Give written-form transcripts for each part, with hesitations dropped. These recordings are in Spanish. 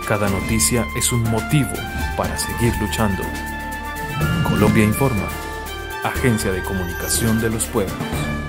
Cada noticia es un motivo para seguir luchando. Colombia Informa, Agencia de Comunicación de los Pueblos.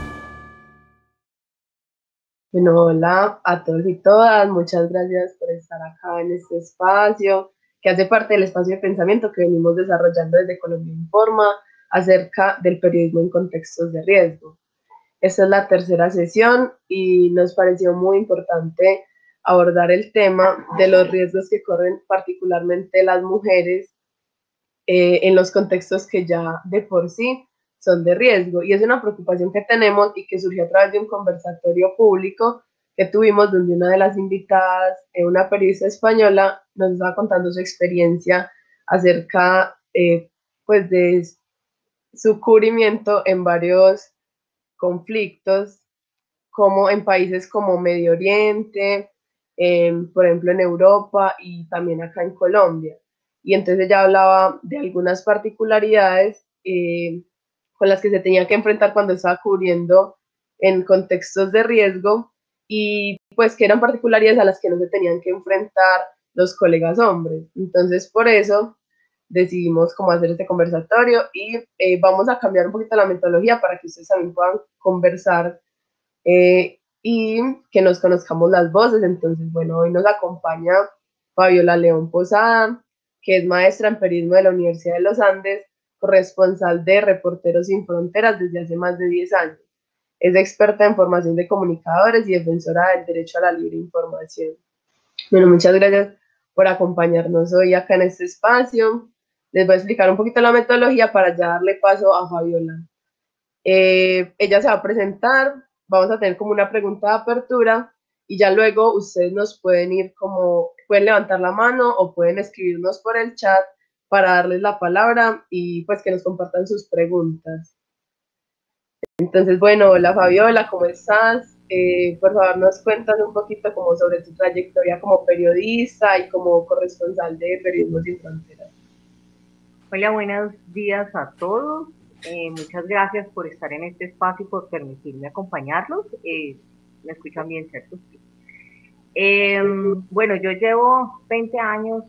Bueno, hola a todos y todas, muchas gracias por estar acá en este espacio, que hace parte del espacio de pensamiento que venimos desarrollando desde Colombia Informa acerca del periodismo en contextos de riesgo. Esta es la tercera sesión y nos pareció muy importante abordar el tema de los riesgos que corren particularmente las mujeres en los contextos que ya de por sí son de riesgo. Y es una preocupación que tenemos y que surgió a través de un conversatorio público que tuvimos donde una de las invitadas, una periodista española, nos estaba contando su experiencia acerca pues de su cubrimiento en varios conflictos, como en países como Medio Oriente, por ejemplo en Europa y también acá en Colombia. Y entonces ella hablaba de algunas particularidades con las que se tenía que enfrentar cuando estaba cubriendo en contextos de riesgo y pues que eran particularidades a las que no se tenían que enfrentar los colegas hombres. Entonces por eso decidimos cómo hacer este conversatorio y vamos a cambiar un poquito la metodología para que ustedes también puedan conversar y que nos conozcamos las voces. Entonces, bueno, hoy nos acompaña Fabiola León Posada, que es maestra en periodismo de la Universidad de los Andes, corresponsal de Reporteros Sin Fronteras desde hace más de 10 años. Es experta en formación de comunicadores y defensora del derecho a la libre información. Bueno, muchas gracias por acompañarnos hoy acá en este espacio. Les voy a explicar un poquito la metodología para ya darle paso a Fabiola. Ella se va a presentar, vamos a tener como una pregunta de apertura y ya luego ustedes nos pueden ir como, pueden levantar la mano o pueden escribirnos por el chat para darles la palabra y pues que nos compartan sus preguntas. Entonces, bueno, hola Fabiola, ¿cómo estás? Por favor, nos cuentas un poquito como sobre tu trayectoria como periodista y como corresponsal de Periodismo Sin Fronteras. Hola, buenos días a todos. Muchas gracias por estar en este espacio y por permitirme acompañarlos. ¿Me escuchan bien, cierto? Bueno, yo llevo 20 años,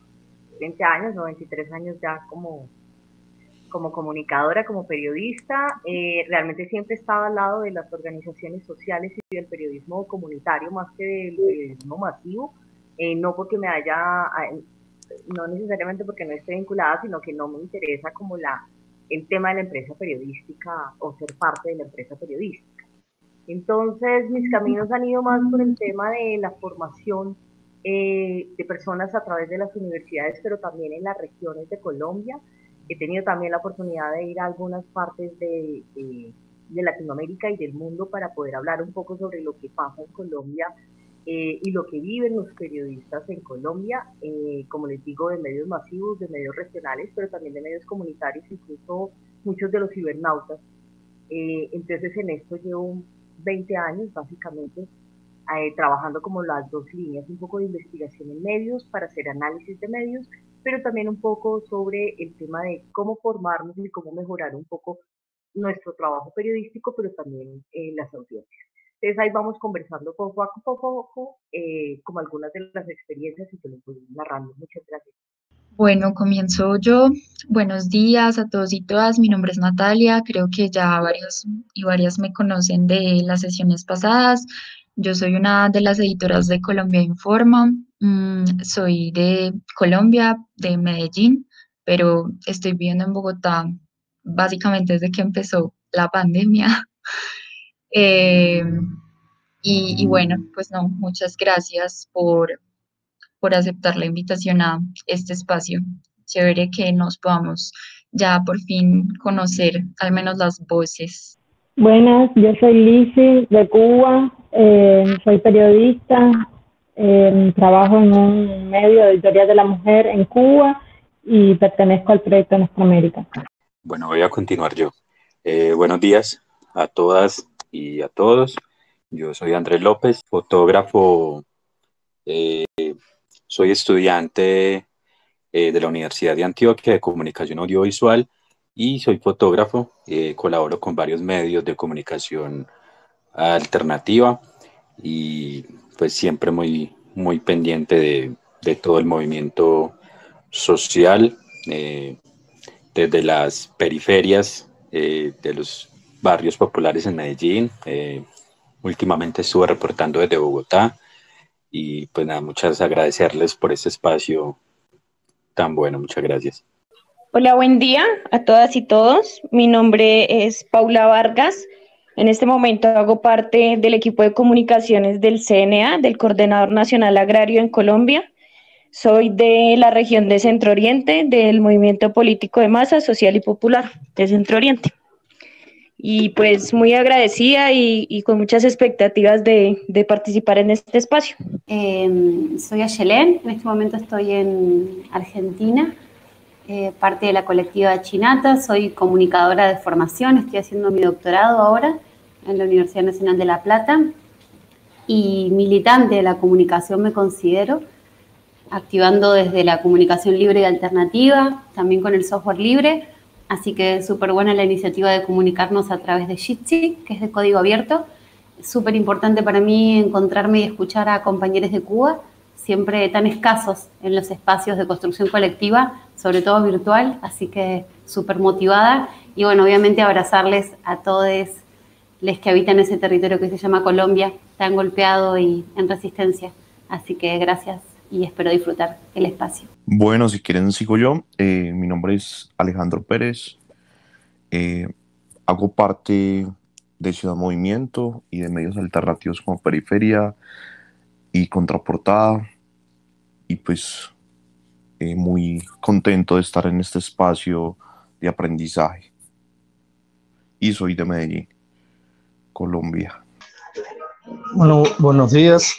o 23 años ya como comunicadora, como periodista. Realmente siempre he estado al lado de las organizaciones sociales y del periodismo comunitario más que del periodismo masivo. No porque me haya... no necesariamente porque no esté vinculada, sino que no me interesa como el tema de la empresa periodística o ser parte de la empresa periodística. Entonces, mis caminos han ido más por el tema de la formación de personas a través de las universidades, pero también en las regiones de Colombia. He tenido también la oportunidad de ir a algunas partes de Latinoamérica y del mundo para poder hablar un poco sobre lo que pasa en Colombia y lo que viven los periodistas en Colombia, como les digo, de medios masivos, de medios regionales, pero también de medios comunitarios, incluso muchos de los cibernautas. Entonces en esto llevo 20 años básicamente trabajando como las dos líneas, un poco de investigación en medios para hacer análisis de medios, pero también un poco sobre el tema de cómo formarnos y cómo mejorar un poco nuestro trabajo periodístico, pero también las audiencias. Entonces ahí vamos conversando poco a poco, como algunas de las experiencias y que les voy narrando. Muchas gracias. Bueno, comienzo yo. Buenos días a todos y todas. Mi nombre es Natalia. Creo que ya varios y varias me conocen de las sesiones pasadas. Yo soy una de las editoras de Colombia Informa. Soy de Colombia, de Medellín, pero estoy viviendo en Bogotá básicamente desde que empezó la pandemia. Eh, y bueno, pues no, muchas gracias por aceptar la invitación a este espacio. Chévere que nos podamos ya por fin conocer al menos las voces. Buenas, yo soy Lizzy de Cuba, soy periodista, trabajo en un medio de editorial de la mujer en Cuba y pertenezco al proyecto Nuestra América. Bueno, voy a continuar yo. Buenos días a todas y a todos. Yo soy Andrés López, fotógrafo. Soy estudiante de la Universidad de Antioquia de Comunicación Audiovisual y soy fotógrafo. Colaboro con varios medios de comunicación alternativa y pues siempre muy pendiente de de todo el movimiento social, desde las periferias de los barrios populares en Medellín. Últimamente estuve reportando desde Bogotá y pues nada, muchas agradecerles por este espacio tan bueno, muchas gracias. Hola, buen día a todas y todos. Mi nombre es Paula Vargas. En este momento hago parte del equipo de comunicaciones del CNA, del Coordinador Nacional Agrario en Colombia. Soy de la región de Centro Oriente, del movimiento político de masa social y popular de Centro Oriente. Y pues muy agradecida y con muchas expectativas de participar en este espacio. Soy Ayelén, en este momento estoy en Argentina, parte de la colectiva Chinata, soy comunicadora de formación, estoy haciendo mi doctorado ahora en la Universidad Nacional de La Plata y militante de la comunicación me considero, activando desde la comunicación libre y alternativa, también con el software libre, así que es súper buena la iniciativa de comunicarnos a través de Jitsi, que es de código abierto. Es súper importante para mí encontrarme y escuchar a compañeros de Cuba, siempre tan escasos en los espacios de construcción colectiva, sobre todo virtual, así que súper motivada. Y bueno, obviamente abrazarles a todos los que habitan ese territorio que se llama Colombia, tan golpeado y en resistencia. Así que gracias y espero disfrutar el espacio. Bueno, si quieren sigo yo. Mi nombre es Alejandro Pérez. Hago parte de Ciudad Movimiento y de medios alternativos como Periferia y Contraportada. Y pues muy contento de estar en este espacio de aprendizaje. Y soy de Medellín, Colombia. Bueno, buenos días.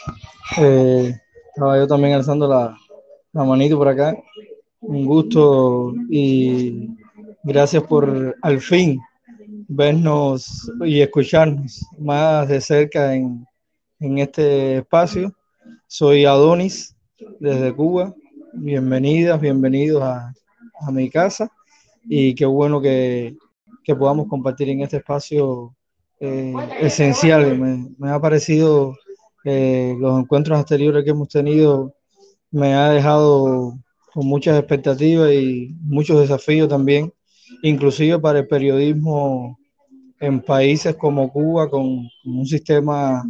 Estaba yo también alzando la manito por acá. Un gusto y gracias por al fin vernos y escucharnos más de cerca en este espacio. Soy Adonis desde Cuba. Bienvenidas, bienvenidos a mi casa y qué bueno que podamos compartir en este espacio esencial. Me ha parecido los encuentros anteriores que hemos tenido me ha dejado con muchas expectativas y muchos desafíos también, inclusive para el periodismo en países como Cuba, con un sistema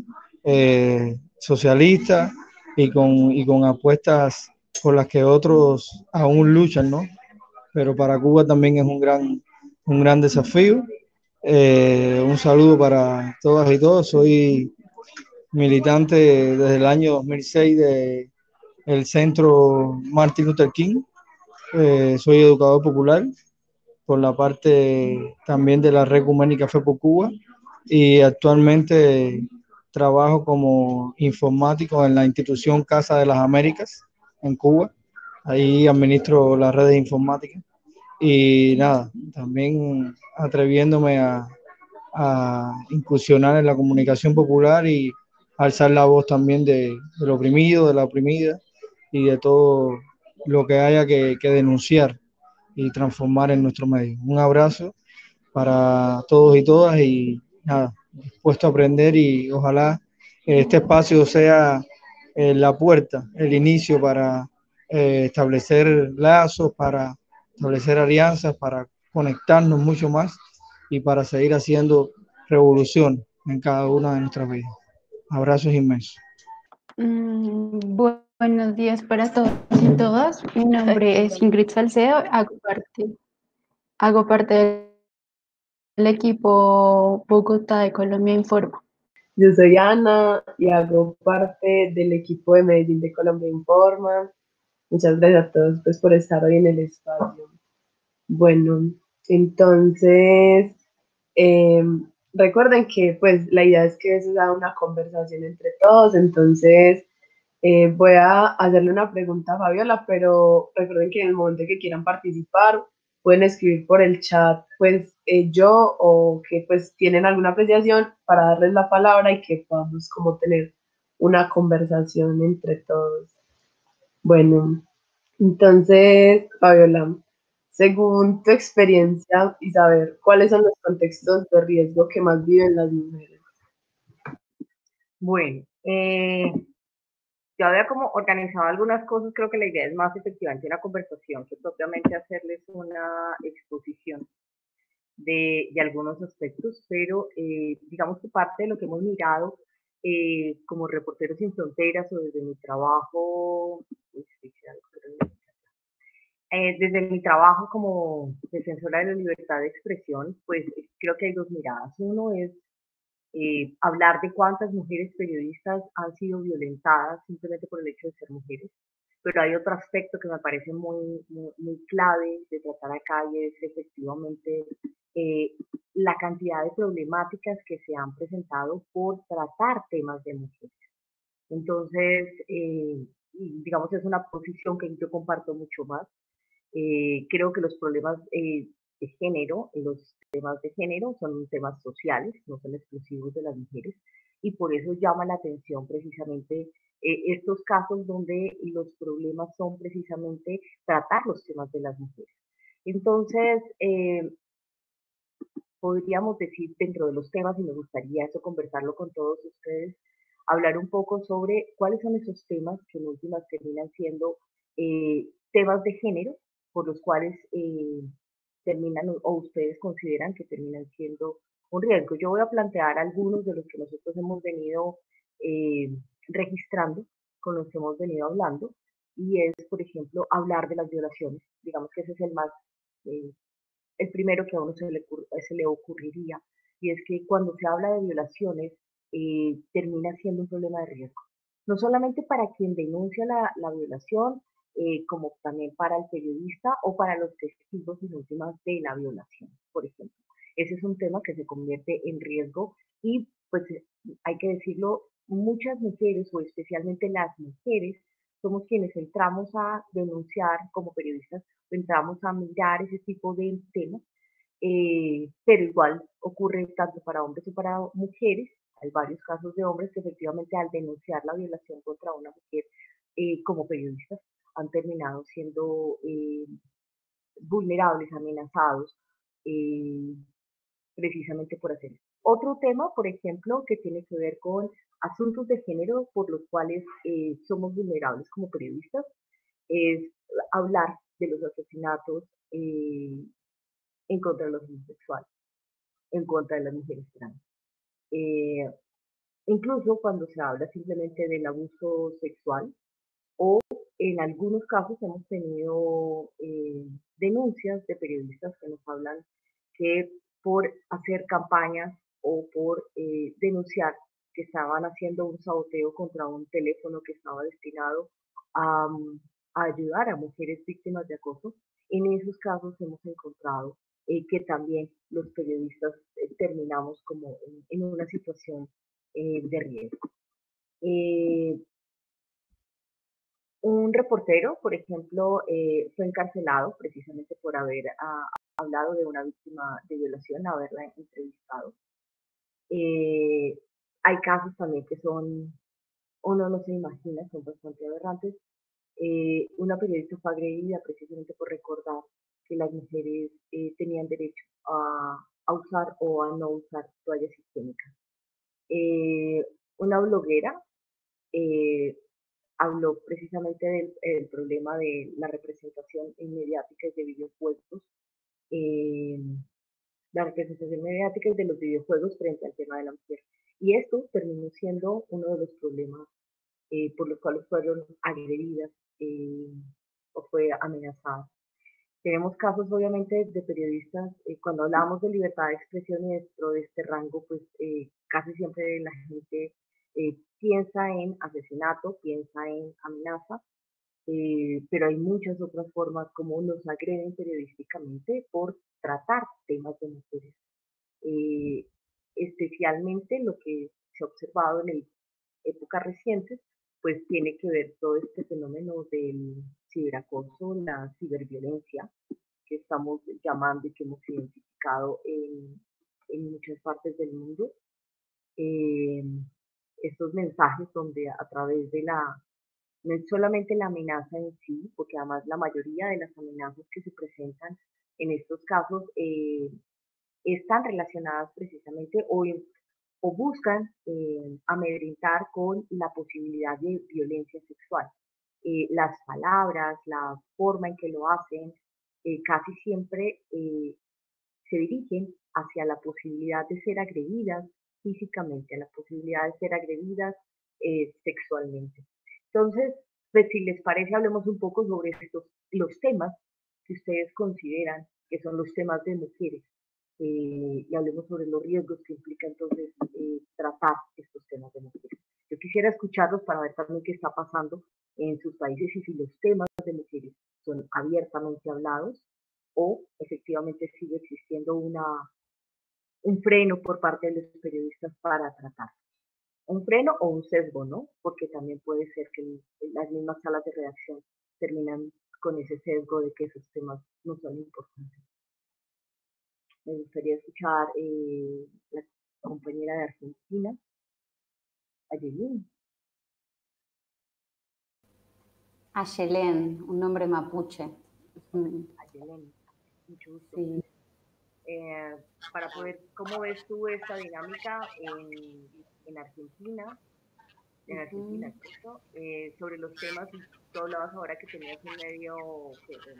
socialista y con apuestas por las que otros aún luchan, ¿no? Pero para Cuba también es un gran desafío. Un saludo para todas y todos. Soy militante desde el año 2006 de el Centro Martin Luther King. Soy educador popular por la parte también de la Red Ecuménica Fe por Cuba y actualmente trabajo como informático en la institución Casa de las Américas en Cuba. Ahí administro las redes informáticas y nada, también atreviéndome a incursionar en la comunicación popular y alzar la voz también del oprimido, de la oprimida y de todo lo que haya que denunciar y transformar en nuestro medio. Un abrazo para todos y todas y nada, dispuesto a aprender y ojalá este espacio sea la puerta, el inicio para establecer lazos, para establecer alianzas, para conectarnos mucho más y para seguir haciendo revolución en cada una de nuestras vidas. Abrazos inmensos. Buenos días para todos y todas. Mi nombre es Ingrid Salcedo, hago parte del equipo Bogotá de Colombia Informa. Yo soy Ana y hago parte del equipo de Medellín de Colombia Informa. Muchas gracias a todos pues, por estar hoy en el espacio. Bueno, entonces recuerden que pues la idea es que eso sea una conversación entre todos, entonces voy a hacerle una pregunta a Fabiola, pero recuerden que en el momento que quieran participar pueden escribir por el chat pues yo o que pues tienen alguna apreciación para darles la palabra y que podamos como tener una conversación entre todos. Bueno, entonces Fabiola, según tu experiencia y saber cuáles son los contextos de riesgo que más viven las mujeres. Bueno, yo había como organizado algunas cosas, creo que la idea es más efectivamente una conversación que propiamente hacerles una exposición de algunos aspectos, pero digamos que parte de lo que hemos mirado como Reporteros Sin Fronteras o desde mi trabajo, desde mi trabajo como defensora de la libertad de expresión, pues creo que hay dos miradas. Uno es hablar de cuántas mujeres periodistas han sido violentadas simplemente por el hecho de ser mujeres, pero hay otro aspecto que me parece muy clave de tratar acá y es efectivamente eh, la cantidad de problemáticas que se han presentado por tratar temas de mujeres. Entonces, digamos, es una posición que yo comparto mucho más. Creo que los problemas de género, los temas de género son temas sociales, no son exclusivos de las mujeres, y por eso llama la atención precisamente estos casos donde los problemas son precisamente tratar los temas de las mujeres. Entonces, podríamos decir dentro de los temas, y me gustaría eso conversarlo con todos ustedes, hablar un poco sobre cuáles son esos temas que en últimas terminan siendo temas de género, por los cuales terminan o ustedes consideran que terminan siendo un riesgo. Yo voy a plantear algunos de los que nosotros hemos venido eh, registrando, con los que hemos venido hablando, y es, por ejemplo, hablar de las violaciones. Digamos que ese es eh, el primero que a uno se le ocurriría, y es que cuando se habla de violaciones, termina siendo un problema de riesgo. No solamente para quien denuncia la violación, como también para el periodista o para los testigos en últimas de la violación, por ejemplo. Ese es un tema que se convierte en riesgo y, pues, hay que decirlo, muchas mujeres, o especialmente las mujeres, somos quienes entramos a denunciar como periodistas, entramos a mirar ese tipo de temas, pero igual ocurre tanto para hombres como para mujeres. Hay varios casos de hombres que efectivamente al denunciar la violación contra una mujer como periodistas han terminado siendo vulnerables, amenazados, eh, precisamente por hacer eso. Otro tema, por ejemplo, que tiene que ver con asuntos de género por los cuales somos vulnerables como periodistas, es hablar de los asesinatos en contra de los homosexuales, en contra de las mujeres trans. Eh, Incluso cuando se habla simplemente del abuso sexual, o en algunos casos hemos tenido denuncias de periodistas que nos hablan que por hacer campañas o por denunciar que estaban haciendo un saboteo contra un teléfono que estaba destinado a, a ayudar a mujeres víctimas de acoso, en esos casos hemos encontrado que también los periodistas terminamos como en una situación de riesgo. Un reportero, por ejemplo, fue encarcelado precisamente por haber hablado de una víctima de violación, haberla entrevistado. Hay casos también que son, uno no se imagina, son bastante aberrantes. Una periodista fue agredida precisamente por recordar que las mujeres tenían derecho a usar o a no usar toallas higiénicas. Una bloguera habló precisamente del problema de la representación en mediática de videojuegos, eh, la representación mediática de los videojuegos frente al tema de la mujer. Y esto terminó siendo uno de los problemas por los cuales fueron agredidas o fue amenazada. Tenemos casos, obviamente, de periodistas, cuando hablamos de libertad de expresión y dentro de este rango, pues casi siempre la gente piensa en asesinato, piensa en amenaza, pero hay muchas otras formas como nos agreden periodísticamente por tratar temas de mujeres. Eh, Especialmente lo que se ha observado en épocas recientes, pues tiene que ver todo este fenómeno del ciberacoso, la ciberviolencia, que estamos llamando y que hemos identificado en muchas partes del mundo. Eh, Estos mensajes donde a través de no es solamente la amenaza en sí, porque además la mayoría de las amenazas que se presentan en estos casos están relacionadas precisamente o o buscan amedrentar con la posibilidad de violencia sexual. Las palabras, la forma en que lo hacen, casi siempre se dirigen hacia la posibilidad de ser agredidas físicamente, a la posibilidad de ser agredidas sexualmente. Entonces, pues si les parece, hablemos un poco sobre los temas que ustedes consideran que son los temas de mujeres y hablemos sobre los riesgos que implica entonces tratar estos temas de mujeres. Yo quisiera escucharlos para ver también qué está pasando en sus países y si los temas de mujeres son abiertamente hablados o efectivamente sigue existiendo un freno por parte de los periodistas para tratar. Un freno o un sesgo, ¿no? Porque también puede ser que las mismas salas de redacción terminan con ese sesgo de que esos temas no son importantes. Me gustaría escuchar la compañera de Argentina, Ayelén. Ayelén, un nombre mapuche. Ayelén, mucho gusto. Sí. Para poder, ¿cómo ves tú esta dinámica en Argentina? En Argentina, ¿cierto? Sobre los temas, y tú hablabas ahora que tenías un medio...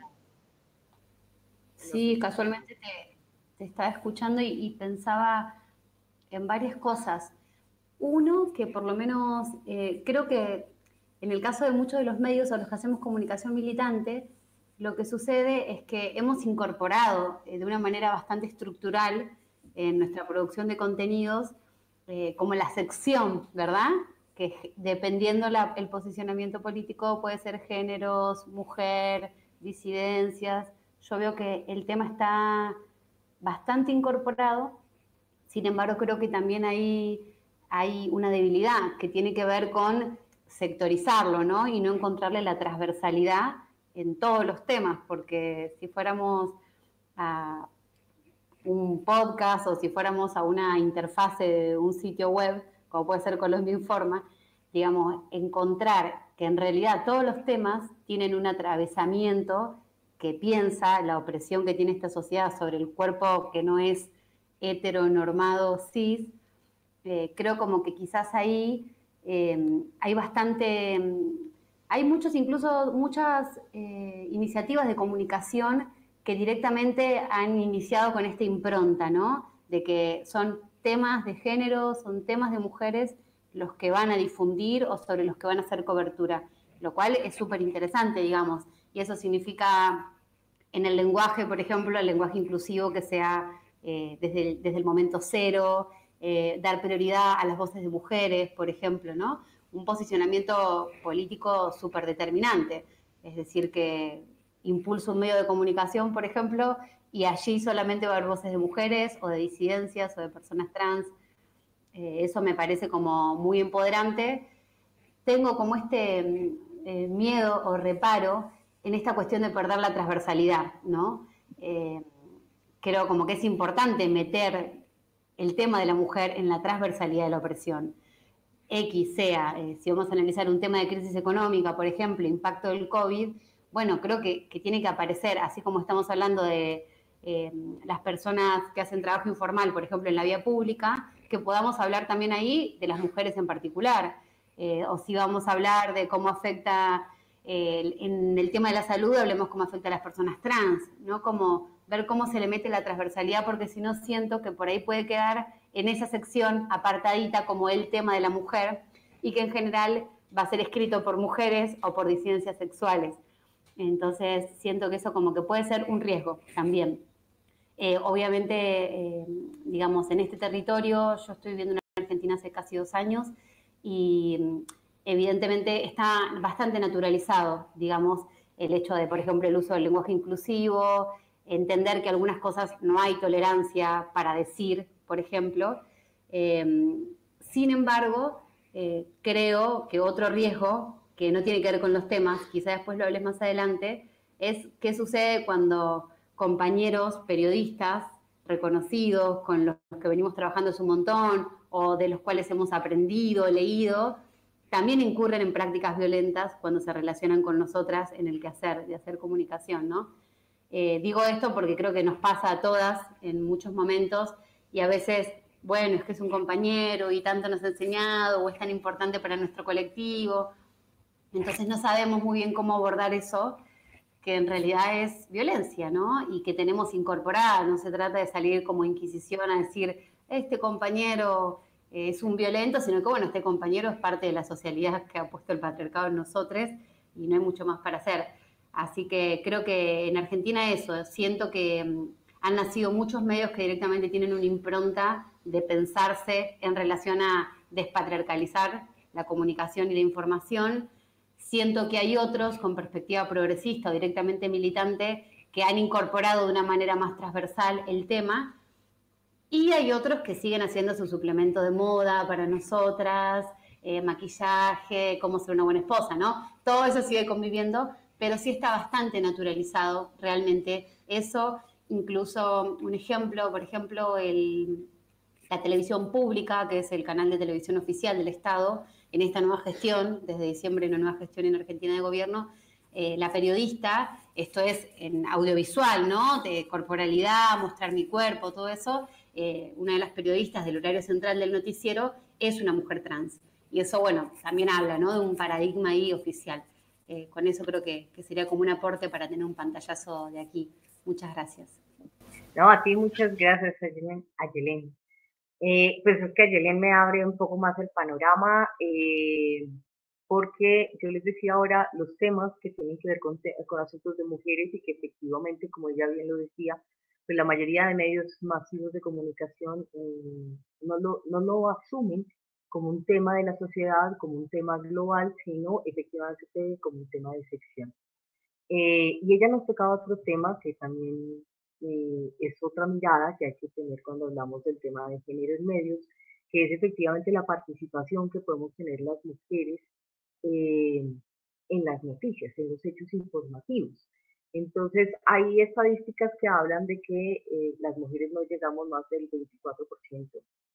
Sí, casualmente te estaba escuchando y pensaba en varias cosas. Uno, que por lo menos creo que en el caso de muchos de los medios a los que hacemos comunicación militante, lo que sucede es que hemos incorporado de una manera bastante estructural en nuestra producción de contenidos como la sección, ¿verdad? Que dependiendo el posicionamiento político puede ser géneros, mujer, disidencias. Yo veo que el tema está bastante incorporado, sin embargo creo que también hay una debilidad que tiene que ver con sectorizarlo, ¿no? Y no encontrarle la transversalidad en todos los temas, porque si fuéramos a un podcast o si fuéramos a una interfase de un sitio web, como puede ser Colombia Informa, digamos, encontrar que en realidad todos los temas tienen un atravesamiento que piensa la opresión que tiene esta sociedad sobre el cuerpo que no es heteronormado cis, creo como que quizás ahí hay bastante, hay muchas iniciativas de comunicación que directamente han iniciado con esta impronta, ¿no? De que son temas de género, son temas de mujeres los que van a difundir o sobre los que van a hacer cobertura, lo cual es súper interesante, digamos, y eso significa en el lenguaje, por ejemplo, el lenguaje inclusivo que sea desde el momento cero, dar prioridad a las voces de mujeres, por ejemplo, ¿no? Un posicionamiento político súper determinante, es decir, que impulsa un medio de comunicación, por ejemplo, y allí solamente va a haber voces de mujeres o de disidencias o de personas trans. Eso me parece como muy empoderante. Tengo como este miedo o reparo en esta cuestión de perder la transversalidad, ¿no? Creo como que es importante meter el tema de la mujer en la transversalidad de la opresión. X sea, si vamos a analizar un tema de crisis económica, por ejemplo, impacto del COVID, bueno, creo que tiene que aparecer, así como estamos hablando de las personas que hacen trabajo informal, por ejemplo, en la vía pública, que podamos hablar también ahí de las mujeres en particular, o si vamos a hablar de cómo afecta, en el tema de la salud, hablemos cómo afecta a las personas trans, ¿no? Como ver cómo se le mete la transversalidad, porque si no siento que por ahí puede quedar en esa sección apartadita como el tema de la mujer y que en general va a ser escrito por mujeres o por disidencias sexuales. Entonces siento que eso como que puede ser un riesgo también. Obviamente, digamos, en este territorio, yo estoy viviendo en Argentina hace casi 2 años y evidentemente está bastante naturalizado, digamos, el hecho de, por ejemplo, el uso del lenguaje inclusivo, entender que algunas cosas no hay tolerancia para decir, por ejemplo. Sin embargo, creo que otro riesgo, que no tiene que ver con los temas, quizá después lo hables más adelante, es qué sucede cuando compañeros periodistas reconocidos, con los que venimos trabajando hace un montón, o de los cuales hemos aprendido, leído, también incurren en prácticas violentas cuando se relacionan con nosotras en el quehacer de hacer comunicación, ¿no? Digo esto porque creo que nos pasa a todas en muchos momentos y a veces bueno, es que es un compañero y tanto nos ha enseñado, o es tan importante para nuestro colectivo. Entonces no sabemos muy bien cómo abordar eso, que en realidad es violencia, ¿no? Y que tenemos incorporada, no se trata de salir como Inquisición a decir, este compañero es un violento, sino que, bueno, este compañero es parte de la socialidad que ha puesto el patriarcado en nosotros y no hay mucho más para hacer. Así que creo que en Argentina eso, siento que han nacido muchos medios que directamente tienen una impronta de pensarse en relación a despatriarcalizar la comunicación y la información. Siento que hay otros con perspectiva progresista o directamente militante que han incorporado de una manera más transversal el tema, y hay otros que siguen haciendo su suplemento de moda para nosotras, maquillaje, cómo ser una buena esposa, ¿no? Todo eso sigue conviviendo, pero sí está bastante naturalizado realmente eso. Incluso un ejemplo, por ejemplo, la televisión pública, que es el canal de televisión oficial del Estado, en esta nueva gestión, desde diciembre una nueva gestión en Argentina de gobierno, la periodista, esto es en audiovisual, ¿no? De corporalidad, mostrar mi cuerpo, todo eso, una de las periodistas del horario central del noticiero es una mujer trans. Y eso, bueno, también habla, ¿no? De un paradigma ahí oficial. Con eso creo que sería como un aporte para tener un pantallazo de aquí. Muchas gracias. No, a ti muchas gracias, Ayelen. Pues es que Ayelen me abre un poco más el panorama, porque yo les decía ahora los temas que tienen que ver con asuntos de mujeres y que efectivamente, como ella bien lo decía, pues la mayoría de medios masivos de comunicación no lo asumen como un tema de la sociedad, como un tema global, sino efectivamente como un tema de sección. Y ella nos tocaba otro tema que también es otra mirada que hay que tener cuando hablamos del tema de género en medios, que es efectivamente la participación que podemos tener las mujeres en las noticias, en los hechos informativos. Entonces, hay estadísticas que hablan de que las mujeres no llegamos más del 24%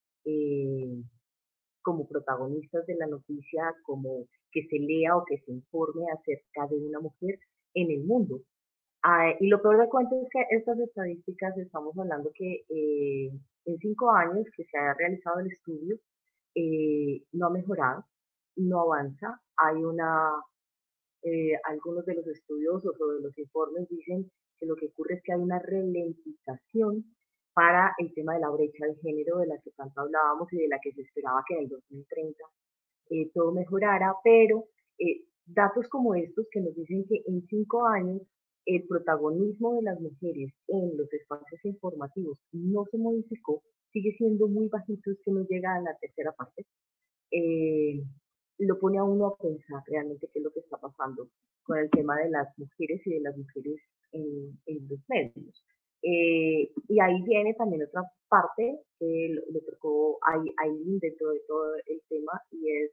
como protagonistas de la noticia, como que se lea o que se informe acerca de una mujer en el mundo. Y lo peor de cuento es que estas estadísticas, estamos hablando que en 5 años que se ha realizado el estudio, no ha mejorado, no avanza. Algunos de los estudiosos o de los informes dicen que lo que ocurre es que hay una ralentización para el tema de la brecha de género de la que tanto hablábamos y de la que se esperaba que en el 2030 todo mejorara, pero datos como estos que nos dicen que en 5 años el protagonismo de las mujeres en los espacios informativos no se modificó, sigue siendo muy bajito, es que no llega a la tercera parte, lo pone a uno a pensar realmente qué es lo que está pasando con el tema de las mujeres y de las mujeres en los medios. Y ahí viene también otra parte que le tocó a Aileen dentro de todo el tema, y es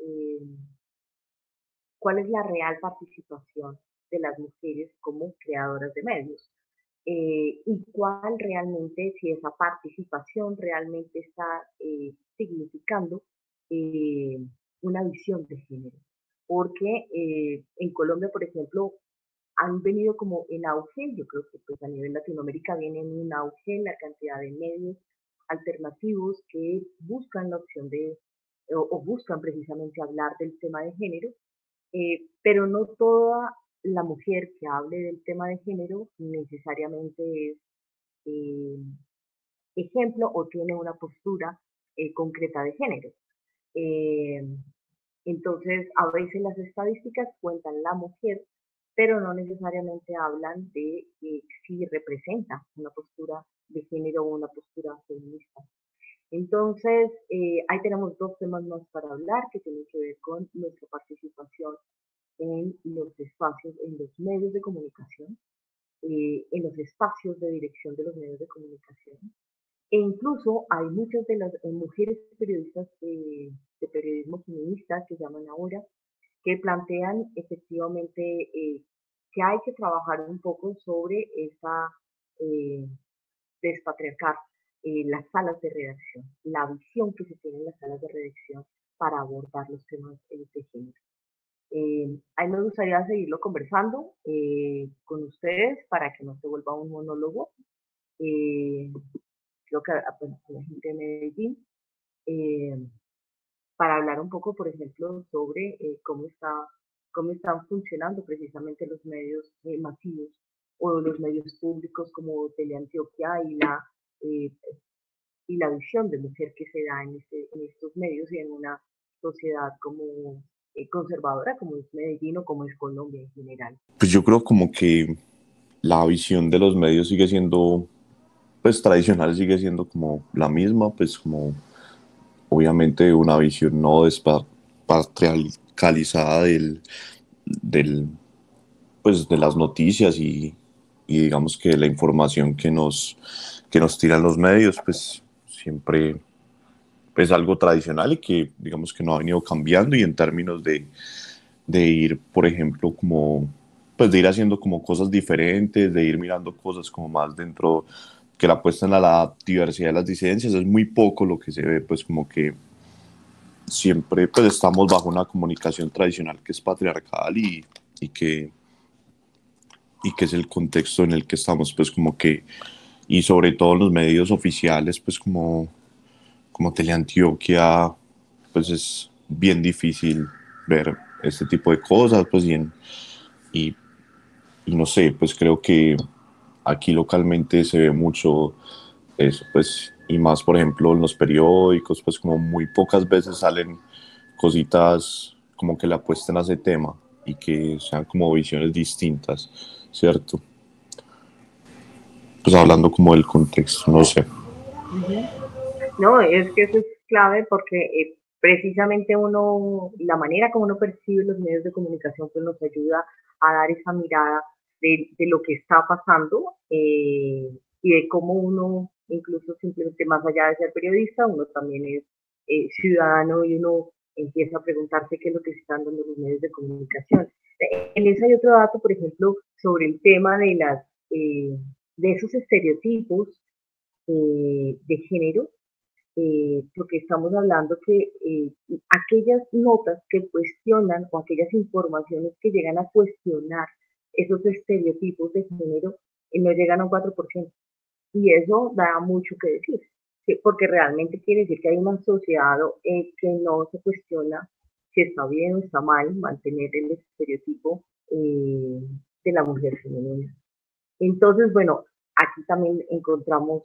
cuál es la real participación de las mujeres como creadoras de medios. Y cuál realmente, si esa participación realmente está significando una visión de género. Porque en Colombia, por ejemplo, han venido como en auge, yo creo que pues a nivel Latinoamérica viene en un auge la cantidad de medios alternativos que buscan la opción de, o buscan precisamente hablar del tema de género, pero no toda la mujer que hable del tema de género necesariamente es ejemplo o tiene una postura concreta de género. Entonces, a veces las estadísticas cuentan la mujer, pero no necesariamente hablan de si representa una postura de género o una postura feminista. Entonces, ahí tenemos 2 temas más para hablar que tienen que ver con nuestra participación en los espacios, en los medios de comunicación, en los espacios de dirección de los medios de comunicación. E incluso hay muchas de las mujeres periodistas de periodismo feminista que llaman ahora, que plantean efectivamente que hay que trabajar un poco sobre esa despatriarcar las salas de redacción, la visión que se tiene en las salas de redacción para abordar los temas de género. Ahí me gustaría seguirlo conversando con ustedes para que no se vuelva un monólogo. creo que pues, a la gente de Medellín, para hablar un poco, por ejemplo, sobre cómo están funcionando precisamente los medios masivos o los medios públicos como Teleantioquia eh, y la visión de mujer que se da en estos medios y en una sociedad como conservadora como es Medellín o como es Colombia en general. Pues yo creo como que la visión de los medios sigue siendo, pues tradicional, sigue siendo como la misma, pues como obviamente una visión no patriarcalizada del, pues de las noticias y digamos que la información que nos tiran los medios, pues siempre es algo tradicional y que digamos que no ha venido cambiando y en términos de ir, por ejemplo, como, pues de ir haciendo como cosas diferentes, de ir mirando cosas como más dentro, que la apuestan a la diversidad de las disidencias, es muy poco lo que se ve, pues como que siempre pues estamos bajo una comunicación tradicional que es patriarcal y que, y que es el contexto en el que estamos, pues como que, y sobre todo en los medios oficiales, pues como Teleantioquia, pues es bien difícil ver este tipo de cosas, pues y, y no sé, pues creo que aquí localmente se ve mucho eso, pues, y más por ejemplo en los periódicos, pues como muy pocas veces salen cositas como que le apuesten a ese tema y que sean como visiones distintas, ¿cierto? Pues hablando como del contexto, no sé. Uh-huh. No, es que eso es clave porque precisamente la manera como uno percibe los medios de comunicación pues nos ayuda a dar esa mirada de lo que está pasando y de cómo uno, incluso simplemente más allá de ser periodista, uno también es ciudadano y uno empieza a preguntarse qué es lo que están dando los medios de comunicación. En eso hay otro dato, por ejemplo, sobre el tema de esos estereotipos de género, porque estamos hablando que aquellas notas que cuestionan o aquellas informaciones que llegan a cuestionar esos estereotipos de género no llegan a un 4%. Y eso da mucho que decir, ¿sí? Porque realmente quiere decir que hay una sociedad que no se cuestiona si está bien o está mal mantener el estereotipo de la mujer femenina. Entonces, bueno, aquí también encontramos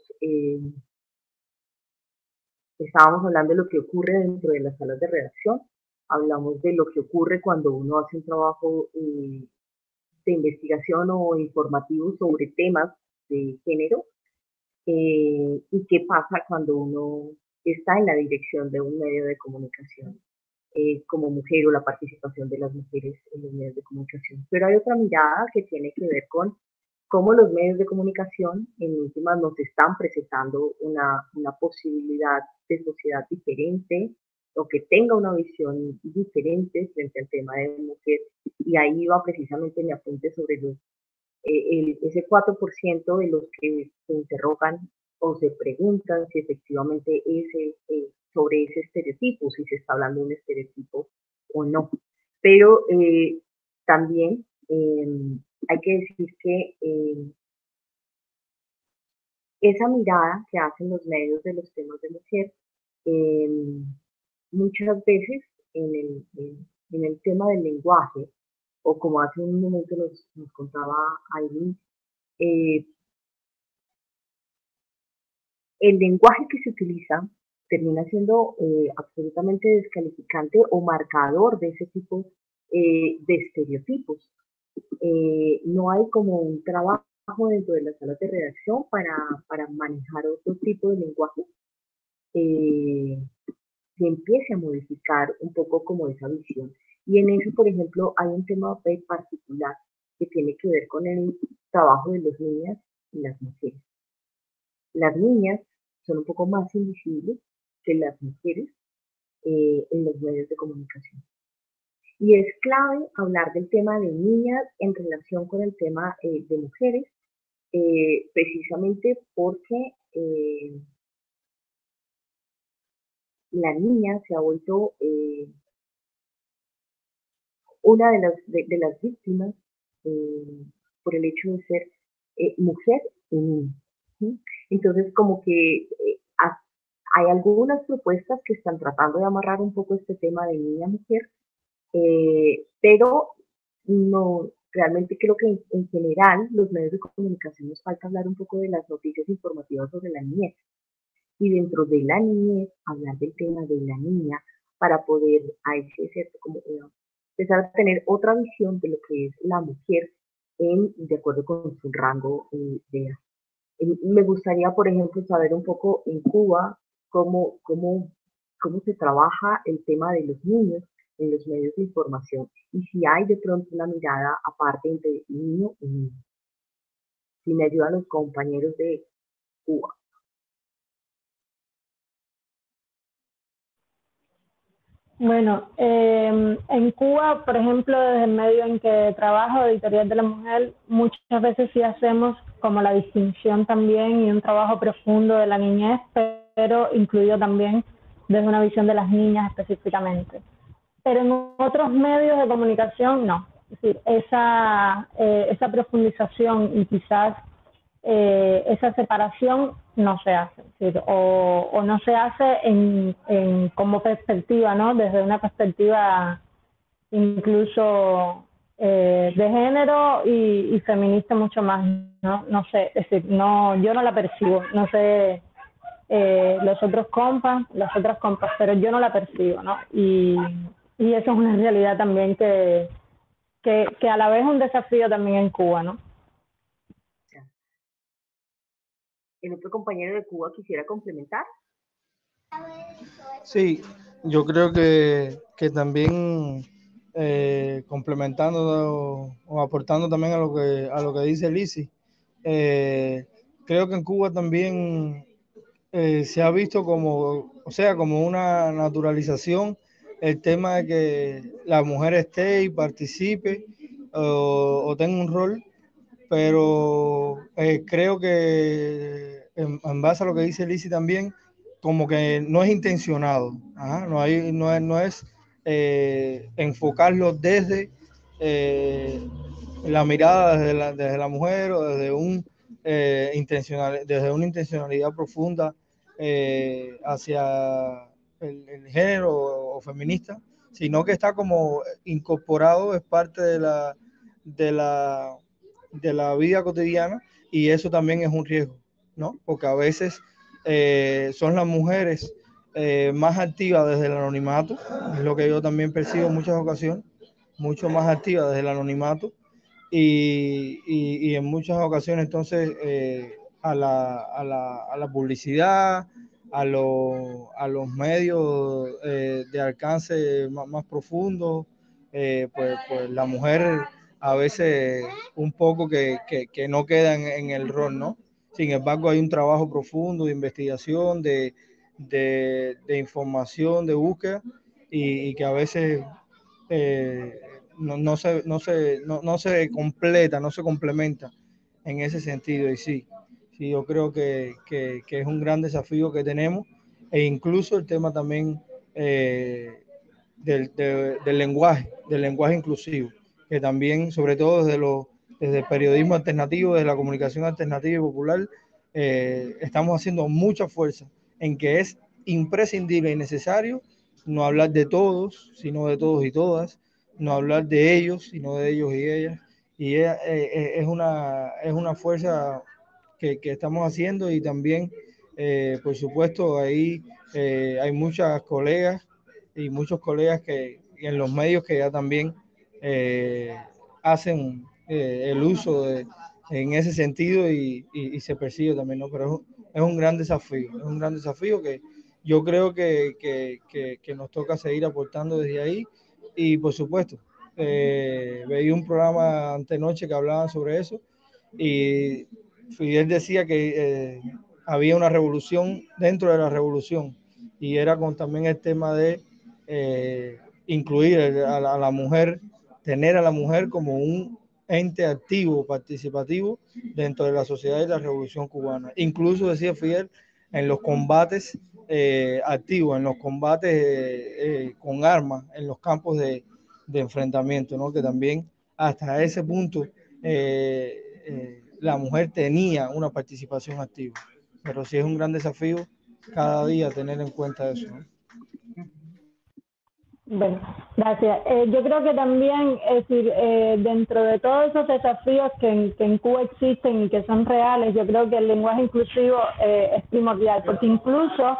estábamos hablando de lo que ocurre dentro de las salas de redacción, hablamos de lo que ocurre cuando uno hace un trabajo de investigación o informativo sobre temas de género y qué pasa cuando uno está en la dirección de un medio de comunicación como mujer o la participación de las mujeres en los medios de comunicación. Pero hay otra mirada que tiene que ver con cómo los medios de comunicación en últimas nos están presentando una posibilidad de sociedad diferente o que tenga una visión diferente frente al tema de mujer. Y ahí va precisamente mi apunte sobre ese 4% de los que se interrogan o se preguntan si efectivamente sobre ese estereotipo, si se está hablando de un estereotipo o no. Pero también hay que decir que esa mirada que hacen los medios de los temas de mujer, muchas veces en el tema del lenguaje, o como hace un momento nos contaba Aileen, el lenguaje que se utiliza termina siendo absolutamente descalificante o marcador de ese tipo de estereotipos. No hay como un trabajo dentro de las salas de redacción para manejar otro tipo de lenguaje que empiece a modificar un poco como esa visión. Y en eso, por ejemplo, hay un tema particular que tiene que ver con el trabajo de las niñas y las mujeres. Las niñas son un poco más invisibles que las mujeres en los medios de comunicación. Y es clave hablar del tema de niñas en relación con el tema de mujeres, precisamente porque la niña se ha vuelto una de las víctimas por el hecho de ser mujer y niña. ¿sí? Entonces, como que hay algunas propuestas que están tratando de amarrar un poco este tema de niña-mujer, pero no, realmente creo que en general los medios de comunicación nos falta hablar un poco de las noticias informativas sobre la niñez y dentro de la niñez hablar del tema de la niña para poder, ahí sí es cierto, como empezar a tener otra visión de lo que es la mujer de acuerdo con su rango de edad. Me gustaría, por ejemplo, saber un poco en Cuba cómo se trabaja el tema de los niños en los medios de información y si hay de pronto una mirada aparte entre niño y niña. Si me ayudan los compañeros de Cuba. Bueno, en Cuba, por ejemplo, desde el medio en que trabajo, Editorial de la Mujer, muchas veces sí hacemos como la distinción también y un trabajo profundo de la niñez, pero incluido también desde una visión de las niñas específicamente. Pero en otros medios de comunicación no. Es decir, esa profundización y quizás esa separación no se hace, es decir, o no se hace como perspectiva, ¿no? Desde una perspectiva incluso de género y feminista mucho más, ¿no? No sé, es decir, no, yo no la percibo, no sé los otros compas, las otras compas, pero yo no la percibo, ¿no? Y eso es una realidad también que a la vez es un desafío también en Cuba, ¿no? ¿El otro compañero de Cuba quisiera complementar? Sí, yo creo que también complementando o aportando también a lo que dice Lisi, creo que en Cuba también se ha visto como, o sea, como una naturalización el tema de que la mujer esté y participe o tenga un rol, pero creo que en base a lo que dice Lisi también, como que no es intencionado, no es enfocarlo desde la mirada desde la mujer o desde desde una intencionalidad profunda hacia el género o feminista, sino que está como incorporado, es parte de la, de la vida cotidiana y eso también es un riesgo, ¿no? Porque a veces son las mujeres más activas desde el anonimato, es lo que yo también percibo en muchas ocasiones, mucho más activas desde el anonimato y en muchas ocasiones entonces a la publicidad, a los medios de alcance más profundo, pues la mujer a veces un poco que no queda en el rol, ¿no? Sin embargo, hay un trabajo profundo de investigación, de información, de búsqueda, y que a veces no se completa, no se complementa en ese sentido. Y sí, yo creo que es un gran desafío que tenemos, e incluso el tema también del lenguaje inclusivo, que también, sobre todo desde el periodismo alternativo, desde la comunicación alternativa y popular, estamos haciendo mucha fuerza en que es imprescindible y necesario no hablar de todos, sino de todos y todas, no hablar de ellos, sino de ellos y ellas. Y es una fuerza que estamos haciendo y también, por supuesto, ahí hay muchas colegas y muchos colegas que en los medios que ya también hacen el uso en ese sentido y se persigue también, ¿no? Pero es un gran desafío, es un gran desafío que yo creo que nos toca seguir aportando desde ahí y por supuesto, veía un programa antenoche que hablaban sobre eso y Fidel decía que había una revolución dentro de la revolución y era con también el tema de incluir a la mujer, tener a la mujer como un ente activo, participativo dentro de la sociedad y la revolución cubana. Incluso decía Fidel, en los combates activos, en los combates con armas, en los campos de enfrentamiento, ¿no? Que también hasta ese punto la mujer tenía una participación activa. Pero sí es un gran desafío cada día tener en cuenta eso, ¿no? Bueno, gracias. Yo creo que también, es decir, dentro de todos esos desafíos que en Cuba existen y que son reales, yo creo que el lenguaje inclusivo es primordial, porque incluso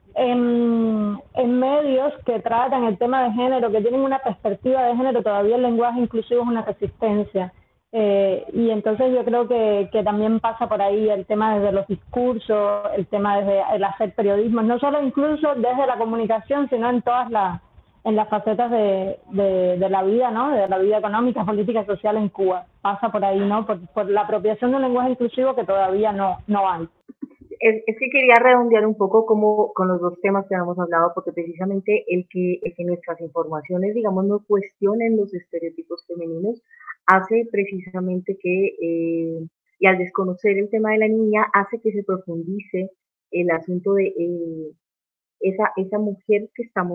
en medios que tratan el tema de género, que tienen una perspectiva de género, todavía el lenguaje inclusivo es una resistencia. Y entonces yo creo que también pasa por ahí el tema desde los discursos, el tema desde el hacer periodismo, no solo incluso desde la comunicación, sino en las facetas de la vida, ¿no? De la vida económica, política, social en Cuba. Pasa por ahí, ¿no? Por la apropiación de un lenguaje inclusivo que todavía no hay. Es que quería redondear un poco como con los dos temas que hemos hablado, porque precisamente el que nuestras informaciones, digamos, no cuestionen los estereotipos femeninos, hace precisamente que, y al desconocer el tema de la niña, hace que se profundice el asunto de esa mujer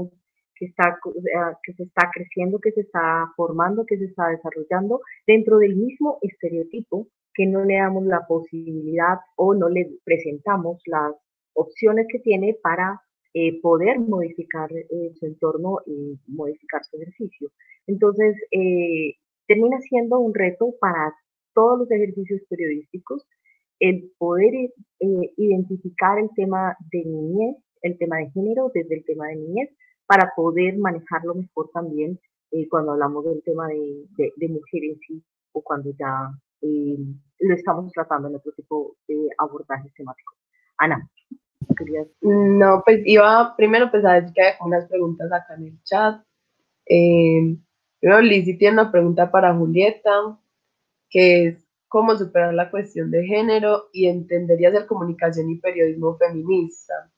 que se está creciendo, que se está formando, que se está desarrollando dentro del mismo estereotipo, que no le damos la posibilidad o no le presentamos las opciones que tiene para poder modificar su entorno y modificar su ejercicio. Entonces, termina siendo un reto para todos los ejercicios periodísticos el poder identificar el tema de niñez, el tema de género desde el tema de niñez, para poder manejarlo mejor también cuando hablamos del tema de mujer en sí o cuando ya lo estamos tratando en otro tipo de abordajes temáticos. Ana, ¿querías? No, pues iba primero pues a decir que había unas preguntas acá en el chat. Primero Lizzy tiene una pregunta para Julieta, que es cómo superar la cuestión de género y entender y hacer comunicación y periodismo feminista.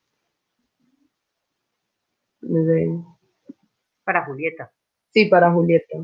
No sé. Para Julieta. Sí, para Julieta.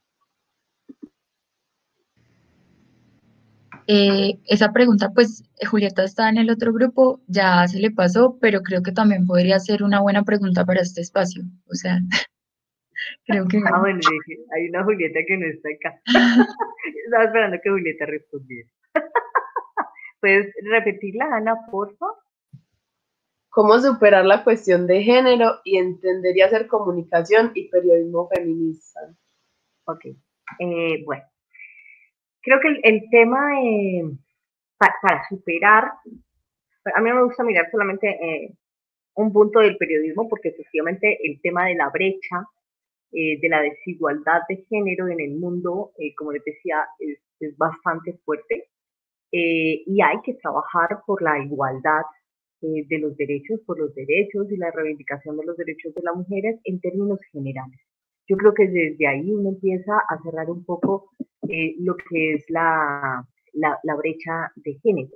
Esa pregunta, pues Julieta está en el otro grupo, ya se le pasó, pero creo que también podría ser una buena pregunta para este espacio. O sea, creo que... Ah, bueno, hay una Julieta que no está acá. Estaba esperando que Julieta respondiera. ¿Puedes repetirla, Ana, por favor? ¿Cómo superar la cuestión de género y entender y hacer comunicación y periodismo feminista? Ok. Bueno, creo que el tema para superar, a mí no me gusta mirar solamente un punto del periodismo, porque efectivamente el tema de la brecha, de la desigualdad de género en el mundo, como les decía, es bastante fuerte. Y hay que trabajar por la igualdad de los derechos, por los derechos y la reivindicación de los derechos de las mujeres en términos generales. Yo creo que desde ahí uno empieza a cerrar un poco lo que es la brecha de género.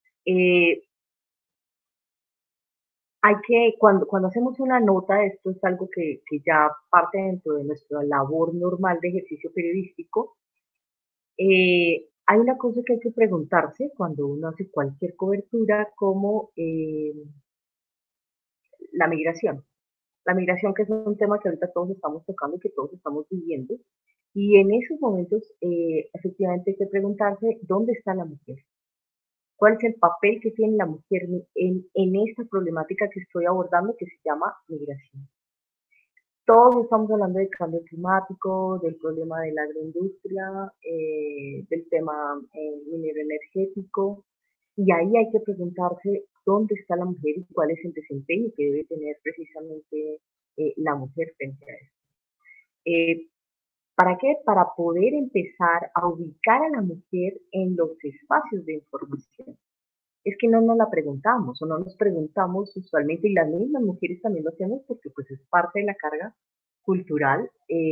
Hay que, cuando hacemos una nota, esto es algo que ya parte dentro de nuestra labor normal de ejercicio periodístico, hay una cosa que hay que preguntarse cuando uno hace cualquier cobertura, como la migración. La migración, que es un tema que ahorita todos estamos tocando y que todos estamos viviendo. Y en esos momentos, efectivamente, hay que preguntarse dónde está la mujer. ¿Cuál es el papel que tiene la mujer en esta problemática que estoy abordando, que se llama migración? Todos estamos hablando del cambio climático, del problema de la agroindustria, del tema minero energético, y ahí hay que preguntarse dónde está la mujer y cuál es el desempeño que debe tener precisamente la mujer frente a eso. ¿Para qué? Para poder empezar a ubicar a la mujer en los espacios de información. Es que no nos la preguntamos o no nos preguntamos usualmente, y las mismas mujeres también lo hacemos porque pues es parte de la carga cultural.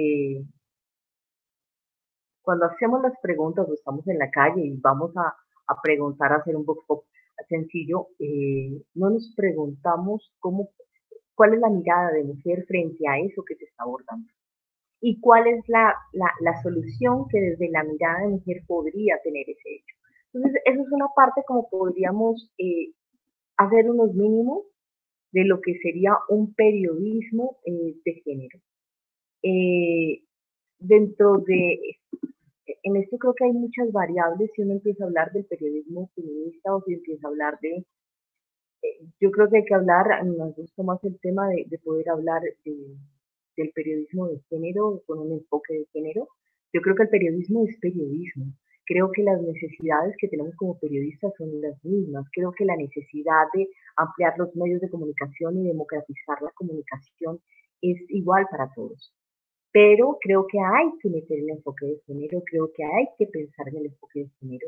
Cuando hacemos las preguntas o estamos en la calle y vamos a preguntar, a hacer un poco sencillo, no nos preguntamos cuál es la mirada de mujer frente a eso que se está abordando y cuál es la solución que desde la mirada de mujer podría tener ese hecho. Entonces, eso es una parte como podríamos hacer unos mínimos de lo que sería un periodismo de género. Dentro de en esto creo que hay muchas variables si uno empieza a hablar del periodismo feminista o si empieza a hablar de, yo creo que hay que hablar, nos gusta más el tema de poder hablar del periodismo de género con un enfoque de género. Yo creo que el periodismo es periodismo. Creo que las necesidades que tenemos como periodistas son las mismas. Creo que la necesidad de ampliar los medios de comunicación y democratizar la comunicación es igual para todos. Pero creo que hay que meter el enfoque de género, creo que hay que pensar en el enfoque de género.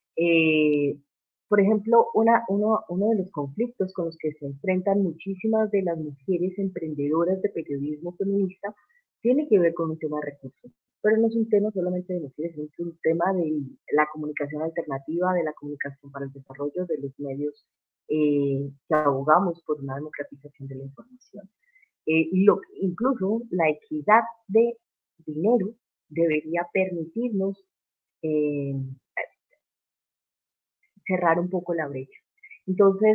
Por ejemplo, uno de los conflictos con los que se enfrentan muchísimas de las mujeres emprendedoras de periodismo feminista tiene que ver con un tema de recursos, pero no es un tema solamente de mujeres, es un tema de la comunicación alternativa, de la comunicación para el desarrollo de los medios que abogamos por una democratización de la información. Incluso la equidad de dinero debería permitirnos cerrar un poco la brecha. Entonces,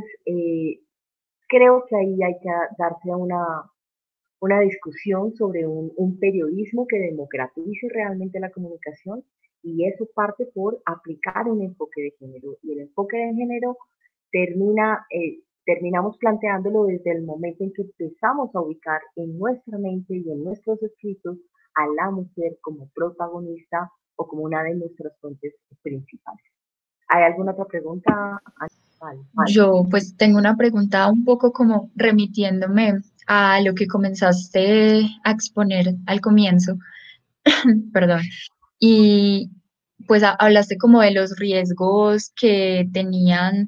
creo que ahí hay que darse a una discusión sobre un periodismo que democratice realmente la comunicación, y eso parte por aplicar un enfoque de género. Y el enfoque de género terminamos planteándolo desde el momento en que empezamos a ubicar en nuestra mente y en nuestros escritos a la mujer como protagonista o como una de nuestras fuentes principales. ¿Hay alguna otra pregunta? Yo pues tengo una pregunta un poco como remitiéndome a lo que comenzaste a exponer al comienzo, perdón, y pues hablaste como de los riesgos que tenían,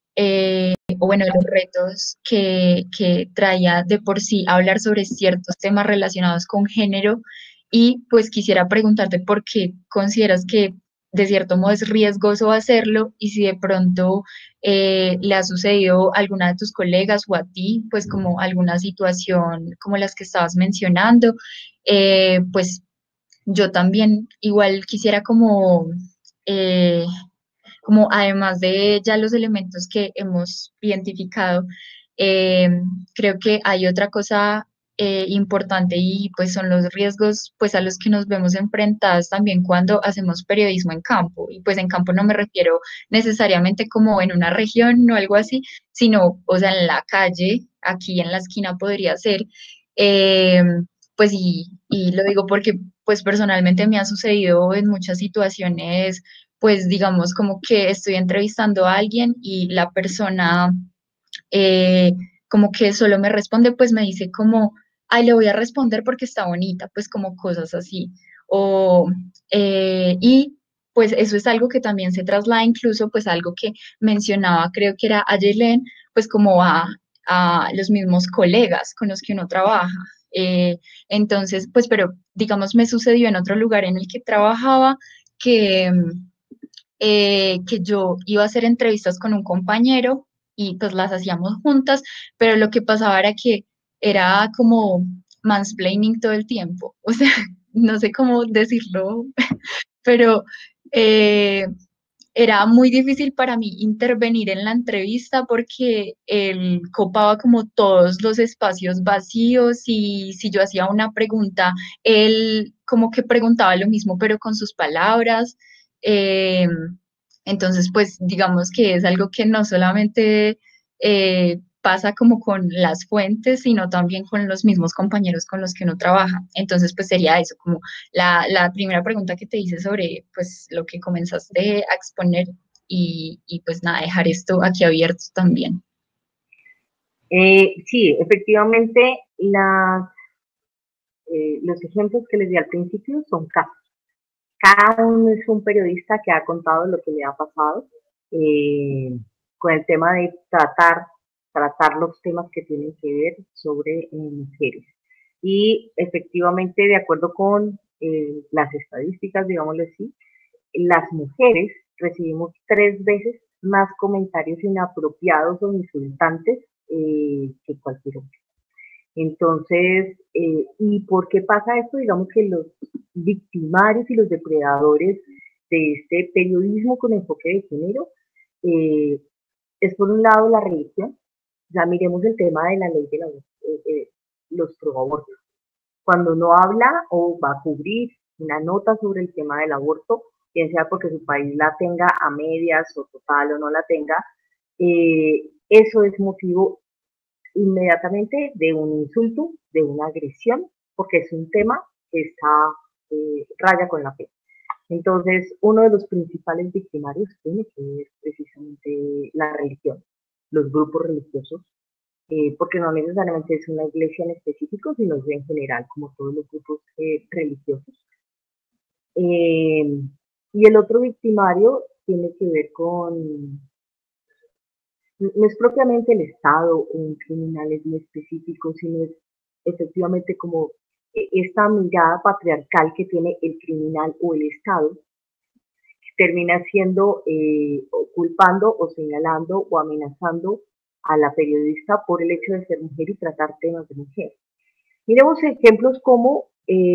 o bueno, los retos que traía de por sí hablar sobre ciertos temas relacionados con género, y pues quisiera preguntarte por qué consideras que de cierto modo es riesgoso hacerlo, y si de pronto le ha sucedido a alguna de tus colegas o a ti, pues como alguna situación como las que estabas mencionando, pues yo también igual quisiera eh, como además de ya los elementos que hemos identificado, eh, creo que hay otra cosa importante, y pues son los riesgos pues a los que nos vemos enfrentados también cuando hacemos periodismo en campo. Y pues en campo no me refiero necesariamente como en una región o algo así, sino, o sea, en la calle, aquí en la esquina podría ser. eh, pues y lo digo porque pues personalmente me ha sucedido en muchas situaciones, pues digamos como que estoy entrevistando a alguien y la persona eh, como que solo me responde, pues me dice como, ay, le voy a responder porque está bonita, pues como cosas así. O, y pues eso es algo que también se traslada incluso, pues algo que mencionaba, creo que era Ayelen, pues como a los mismos colegas con los que uno trabaja. Entonces, pues, pero digamos, me sucedió en otro lugar en el que trabajaba que que yo iba a hacer entrevistas con un compañero y pues las hacíamos juntas, pero lo que pasaba era que era como mansplaining todo el tiempo, o sea, no sé cómo decirlo, pero eh, era muy difícil para mí intervenir en la entrevista porque él copaba como todos los espacios vacíos, y si yo hacía una pregunta, él como que preguntaba lo mismo, pero con sus palabras. Eh, entonces, pues digamos que es algo que no solamente pasa como con las fuentes, sino también con los mismos compañeros con los que uno trabaja. Entonces, pues sería eso, como la primera pregunta que te hice sobre pues lo que comenzaste a exponer, y pues nada, dejar esto aquí abierto también. Sí, efectivamente, los ejemplos que les di al principio son casos. Cada uno es un periodista que ha contado lo que le ha pasado con el tema de tratar los temas que tienen que ver sobre mujeres. Y efectivamente, de acuerdo con las estadísticas, digámoslo así, las mujeres recibimos 3 veces más comentarios inapropiados o insultantes que cualquier hombre. Entonces, ¿y por qué pasa esto? Digamos que los victimarios y los depredadores de este periodismo con enfoque de género es por un lado la religión. Ya miremos el tema de la ley de los pro abortos. Cuando no habla o va a cubrir una nota sobre el tema del aborto, bien sea porque su país la tenga a medias o total o no la tenga, eso es motivo inmediatamente de un insulto, de una agresión, porque es un tema que está raya con la fe. Entonces, uno de los principales victimarios tiene que ver precisamente la religión, los grupos religiosos, porque no necesariamente es una iglesia en específico, sino es en general, como todos los grupos religiosos. Y el otro victimario tiene que ver con, no es propiamente el Estado o un criminal en específico, sino es efectivamente como esta mirada patriarcal que tiene el criminal o el Estado, que termina siendo o culpando o señalando o amenazando a la periodista por el hecho de ser mujer y tratar temas de mujer. Miremos ejemplos como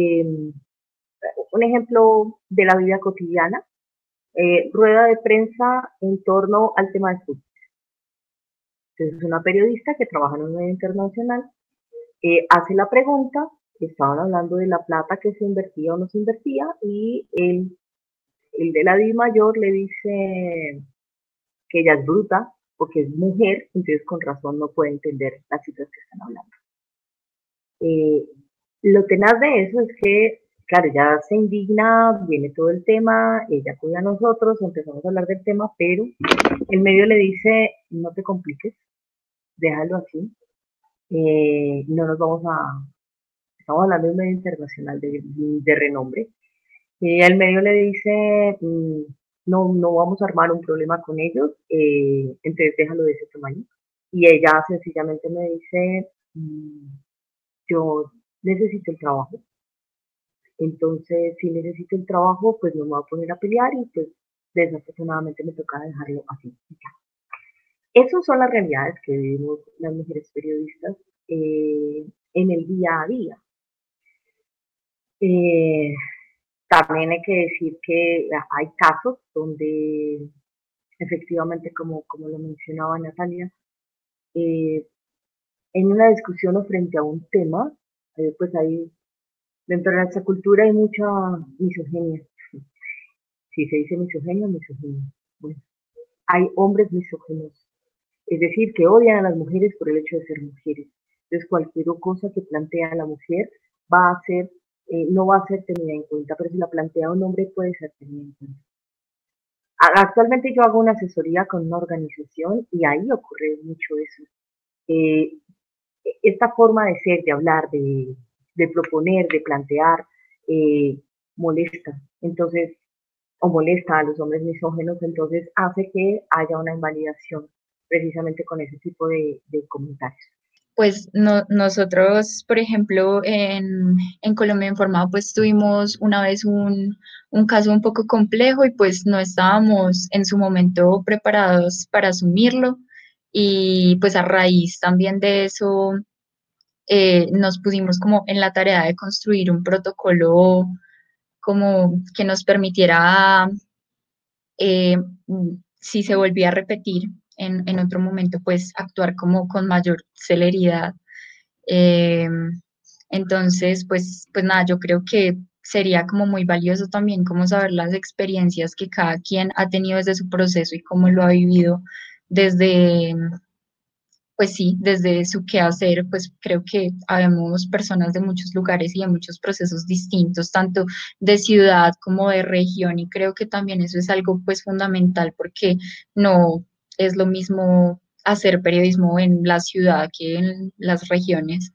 un ejemplo de la vida cotidiana, rueda de prensa en torno al tema de fútbol. Entonces, una periodista que trabaja en un medio internacional hace la pregunta, estaban hablando de la plata que se invertía o no se invertía, y el de la Di Mayor le dice que ella es bruta porque es mujer, entonces con razón no puede entender las cifras que están hablando. Lo tenaz de eso es que, claro, ya se indigna, viene todo el tema, ella acude a nosotros, empezamos a hablar del tema, pero el medio le dice, no te compliques, déjalo así, no nos vamos a, estamos hablando de un medio internacional de renombre, el medio le dice, no vamos a armar un problema con ellos, entonces déjalo de ese tamaño. Y ella sencillamente me dice, yo necesito el trabajo. Entonces, si necesito el trabajo, pues no me voy a poner a pelear y pues desafortunadamente me toca dejarlo así. Esas son las realidades que vivimos las mujeres periodistas en el día a día. También hay que decir que hay casos donde efectivamente, como lo mencionaba Natalia, en una discusión o frente a un tema, pues hay, dentro de nuestra cultura hay mucha misoginia. Si se dice misoginia, misoginia. Bueno, hay hombres misóginos, es decir, que odian a las mujeres por el hecho de ser mujeres. Entonces, cualquier cosa que plantea la mujer va a ser, no va a ser tenida en cuenta, pero si la plantea un hombre puede ser tenida en cuenta. Actualmente yo hago una asesoría con una organización y ahí ocurre mucho eso. Esta forma de ser, de hablar, de proponer, de plantear, molesta. Entonces, o molesta a los hombres misóginos, entonces hace que haya una invalidación precisamente con ese tipo de comentarios. Pues nosotros, por ejemplo, en Colombia Informado, pues tuvimos una vez un caso un poco complejo y pues no estábamos en su momento preparados para asumirlo, y pues a raíz también de eso nos pusimos como en la tarea de construir un protocolo como que nos permitiera, si se volvía a repetir en otro momento, pues actuar como con mayor celeridad. Entonces, pues nada, yo creo que sería como muy valioso también como saber las experiencias que cada quien ha tenido desde su proceso y cómo lo ha vivido desde, pues sí, desde su quehacer. Pues creo que habemos personas de muchos lugares y de muchos procesos distintos, tanto de ciudad como de región, y creo que también eso es algo pues fundamental, porque no es lo mismo hacer periodismo en la ciudad que en las regiones.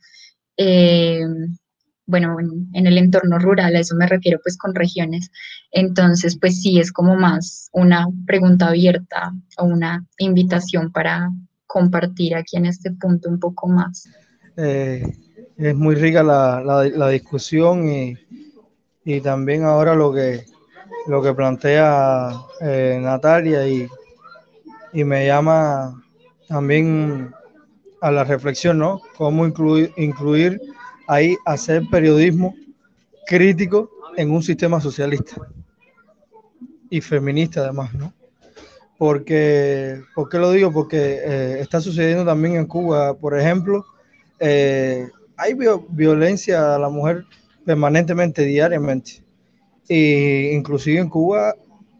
Bueno, en el entorno rural, a eso me refiero pues con regiones. Entonces, pues sí, es como más una pregunta abierta o una invitación para compartir aquí en este punto un poco más. Es muy rica la discusión y también ahora lo que plantea Natalia, y me llama también a la reflexión, ¿no? Cómo incluir ahí hacer periodismo crítico en un sistema socialista y feminista además, ¿no? ¿Por qué lo digo? Porque está sucediendo también en Cuba, por ejemplo, hay violencia a la mujer permanentemente, diariamente, e inclusive en Cuba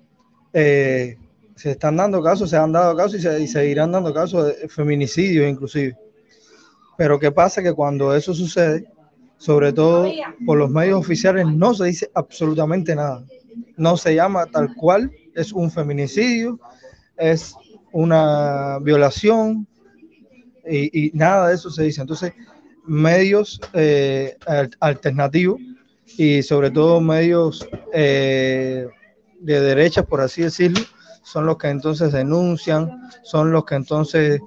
se están dando casos, se han dado casos y seguirán dando casos de feminicidios inclusive. Pero ¿qué pasa? Que cuando eso sucede, sobre todo por los medios oficiales, no se dice absolutamente nada. No se llama tal cual, es un feminicidio, es una violación y nada de eso se dice. Entonces, medios alternativos y sobre todo medios de derechas, por así decirlo, son los que entonces denuncian, son los que entonces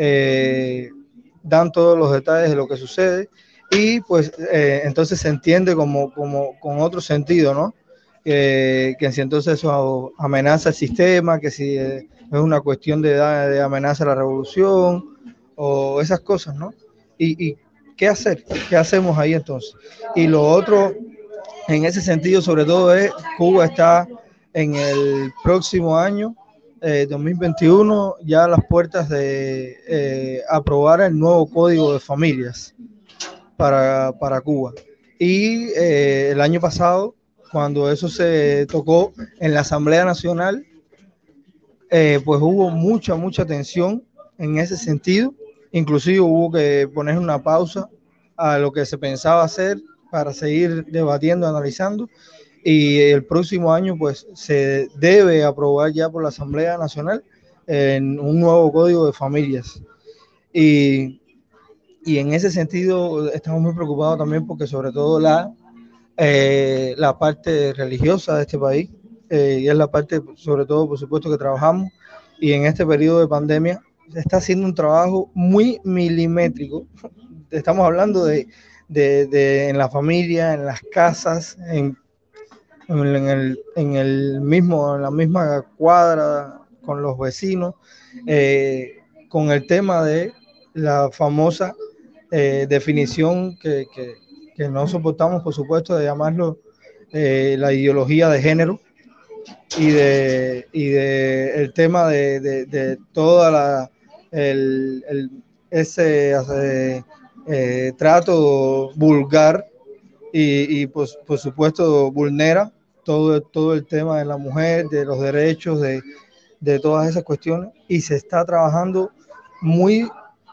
dan todos los detalles de lo que sucede y pues entonces se entiende como con otro sentido, ¿no? Que si entonces eso amenaza el sistema, que si es una cuestión de amenaza a la revolución o esas cosas, ¿no? Y ¿qué hacer? ¿Qué hacemos ahí entonces? Y lo otro, en ese sentido, sobre todo, es Cuba está en el próximo año, 2021, ya a las puertas de aprobar el nuevo Código de Familias para Cuba. Y el año pasado, cuando eso se tocó en la Asamblea Nacional, pues hubo mucha tensión en ese sentido. Inclusive hubo que poner una pausa a lo que se pensaba hacer para seguir debatiendo, analizando. Y el próximo año pues se debe aprobar ya por la Asamblea Nacional en un nuevo Código de Familias. Y en ese sentido estamos muy preocupados también porque sobre todo la parte religiosa de este país, y es la parte sobre todo por supuesto que trabajamos, y en este periodo de pandemia se está haciendo un trabajo muy milimétrico. Estamos hablando de en la familia, en las casas, en la misma cuadra, con los vecinos, con el tema de la famosa definición que no soportamos, por supuesto, de llamarlo la ideología de género y de el tema de toda ese trato vulgar y pues, por supuesto vulnera todo el tema de la mujer, de los derechos, de todas esas cuestiones, y se está trabajando muy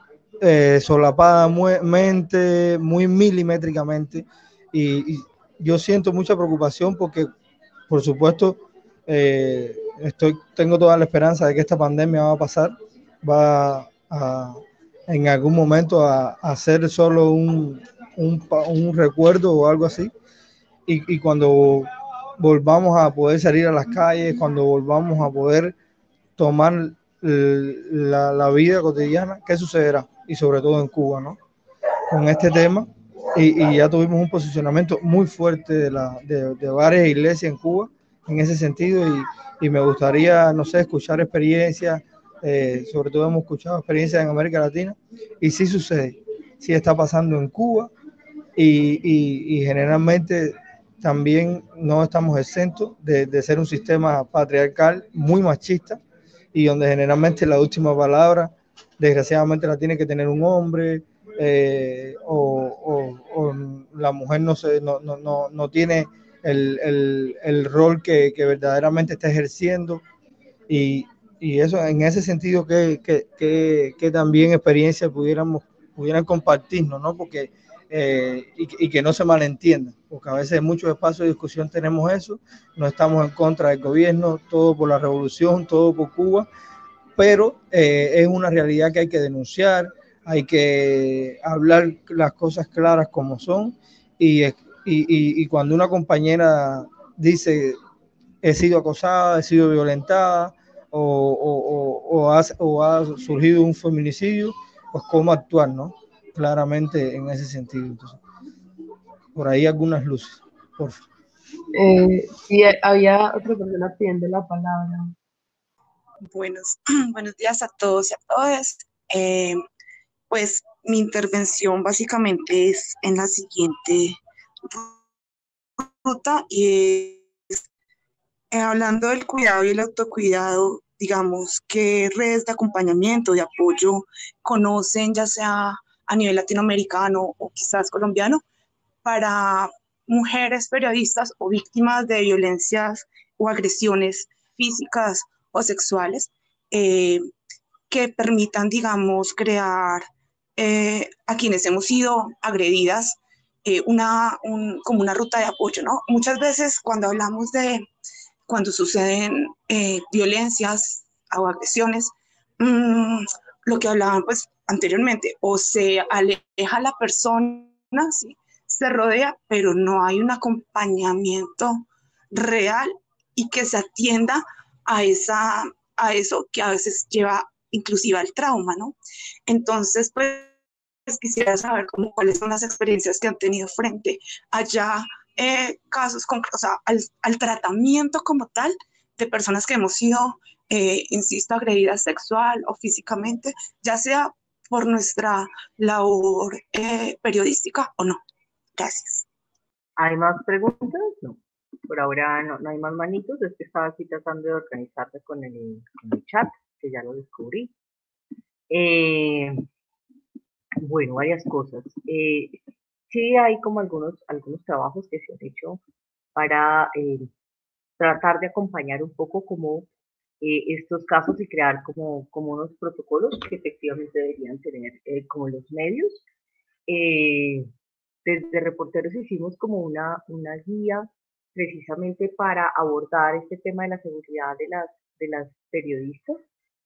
solapadamente, muy milimétricamente, y yo siento mucha preocupación porque, por supuesto, tengo toda la esperanza de que esta pandemia va a pasar, va en algún momento a ser solo un recuerdo o algo así, y cuando volvamos a poder salir a las calles, cuando volvamos a poder tomar la vida cotidiana, ¿qué sucederá? Y sobre todo en Cuba, ¿no? Con este tema, y ya tuvimos un posicionamiento muy fuerte de varias iglesias en Cuba en ese sentido, y me gustaría, no sé, escuchar experiencias, sobre todo hemos escuchado experiencias en América Latina, y sí sucede, sí está pasando en Cuba, y generalmente también no estamos exentos de ser un sistema patriarcal muy machista, y donde generalmente la última palabra desgraciadamente la tiene que tener un hombre, o la mujer no tiene el rol que verdaderamente está ejerciendo, y eso en ese sentido que también experiencias pudieran compartirnos, ¿no? Porque y que no se malentienda, porque a veces en muchos espacios de discusión tenemos eso, no estamos en contra del gobierno, todo por la revolución, todo por Cuba, pero es una realidad que hay que denunciar, hay que hablar las cosas claras como son, y cuando una compañera dice he sido acosada, he sido violentada, o ha surgido un feminicidio, pues cómo actuar, ¿no? Claramente en ese sentido. Entonces, por ahí algunas luces, por favor. Sí, había otra persona pidiendo la palabra. Buenos días a todos y a todas. Pues mi intervención básicamente es en la siguiente ruta, y es hablando del cuidado y el autocuidado. Digamos, ¿qué redes de acompañamiento, de apoyo conocen, ya sea a nivel latinoamericano o quizás colombiano, para mujeres periodistas o víctimas de violencias o agresiones físicas o sexuales que permitan, digamos, crear a quienes hemos sido agredidas como una ruta de apoyo, ¿no? Muchas veces cuando hablamos de cuando suceden violencias o agresiones, lo que hablaban pues anteriormente, o se aleja la persona, ¿sí? Se rodea, pero no hay un acompañamiento real y que se atienda a, a eso que a veces lleva inclusive al trauma, ¿no? Entonces, pues quisiera saber cuáles son las experiencias que han tenido frente a ya casos concretos, o sea, al tratamiento como tal de personas que hemos sido, insisto, agredidas sexual o físicamente, ya sea por nuestra labor periodística o no. Gracias. ¿Hay más preguntas? No. Por ahora no hay más manitos. Es que estaba aquí tratando de organizarme con el chat, que ya lo descubrí. Bueno, varias cosas. Sí hay como algunos trabajos que se han hecho para tratar de acompañar un poco como estos casos y crear como unos protocolos que efectivamente deberían tener como los medios. Desde Reporteros hicimos como una guía precisamente para abordar este tema de la seguridad de las periodistas.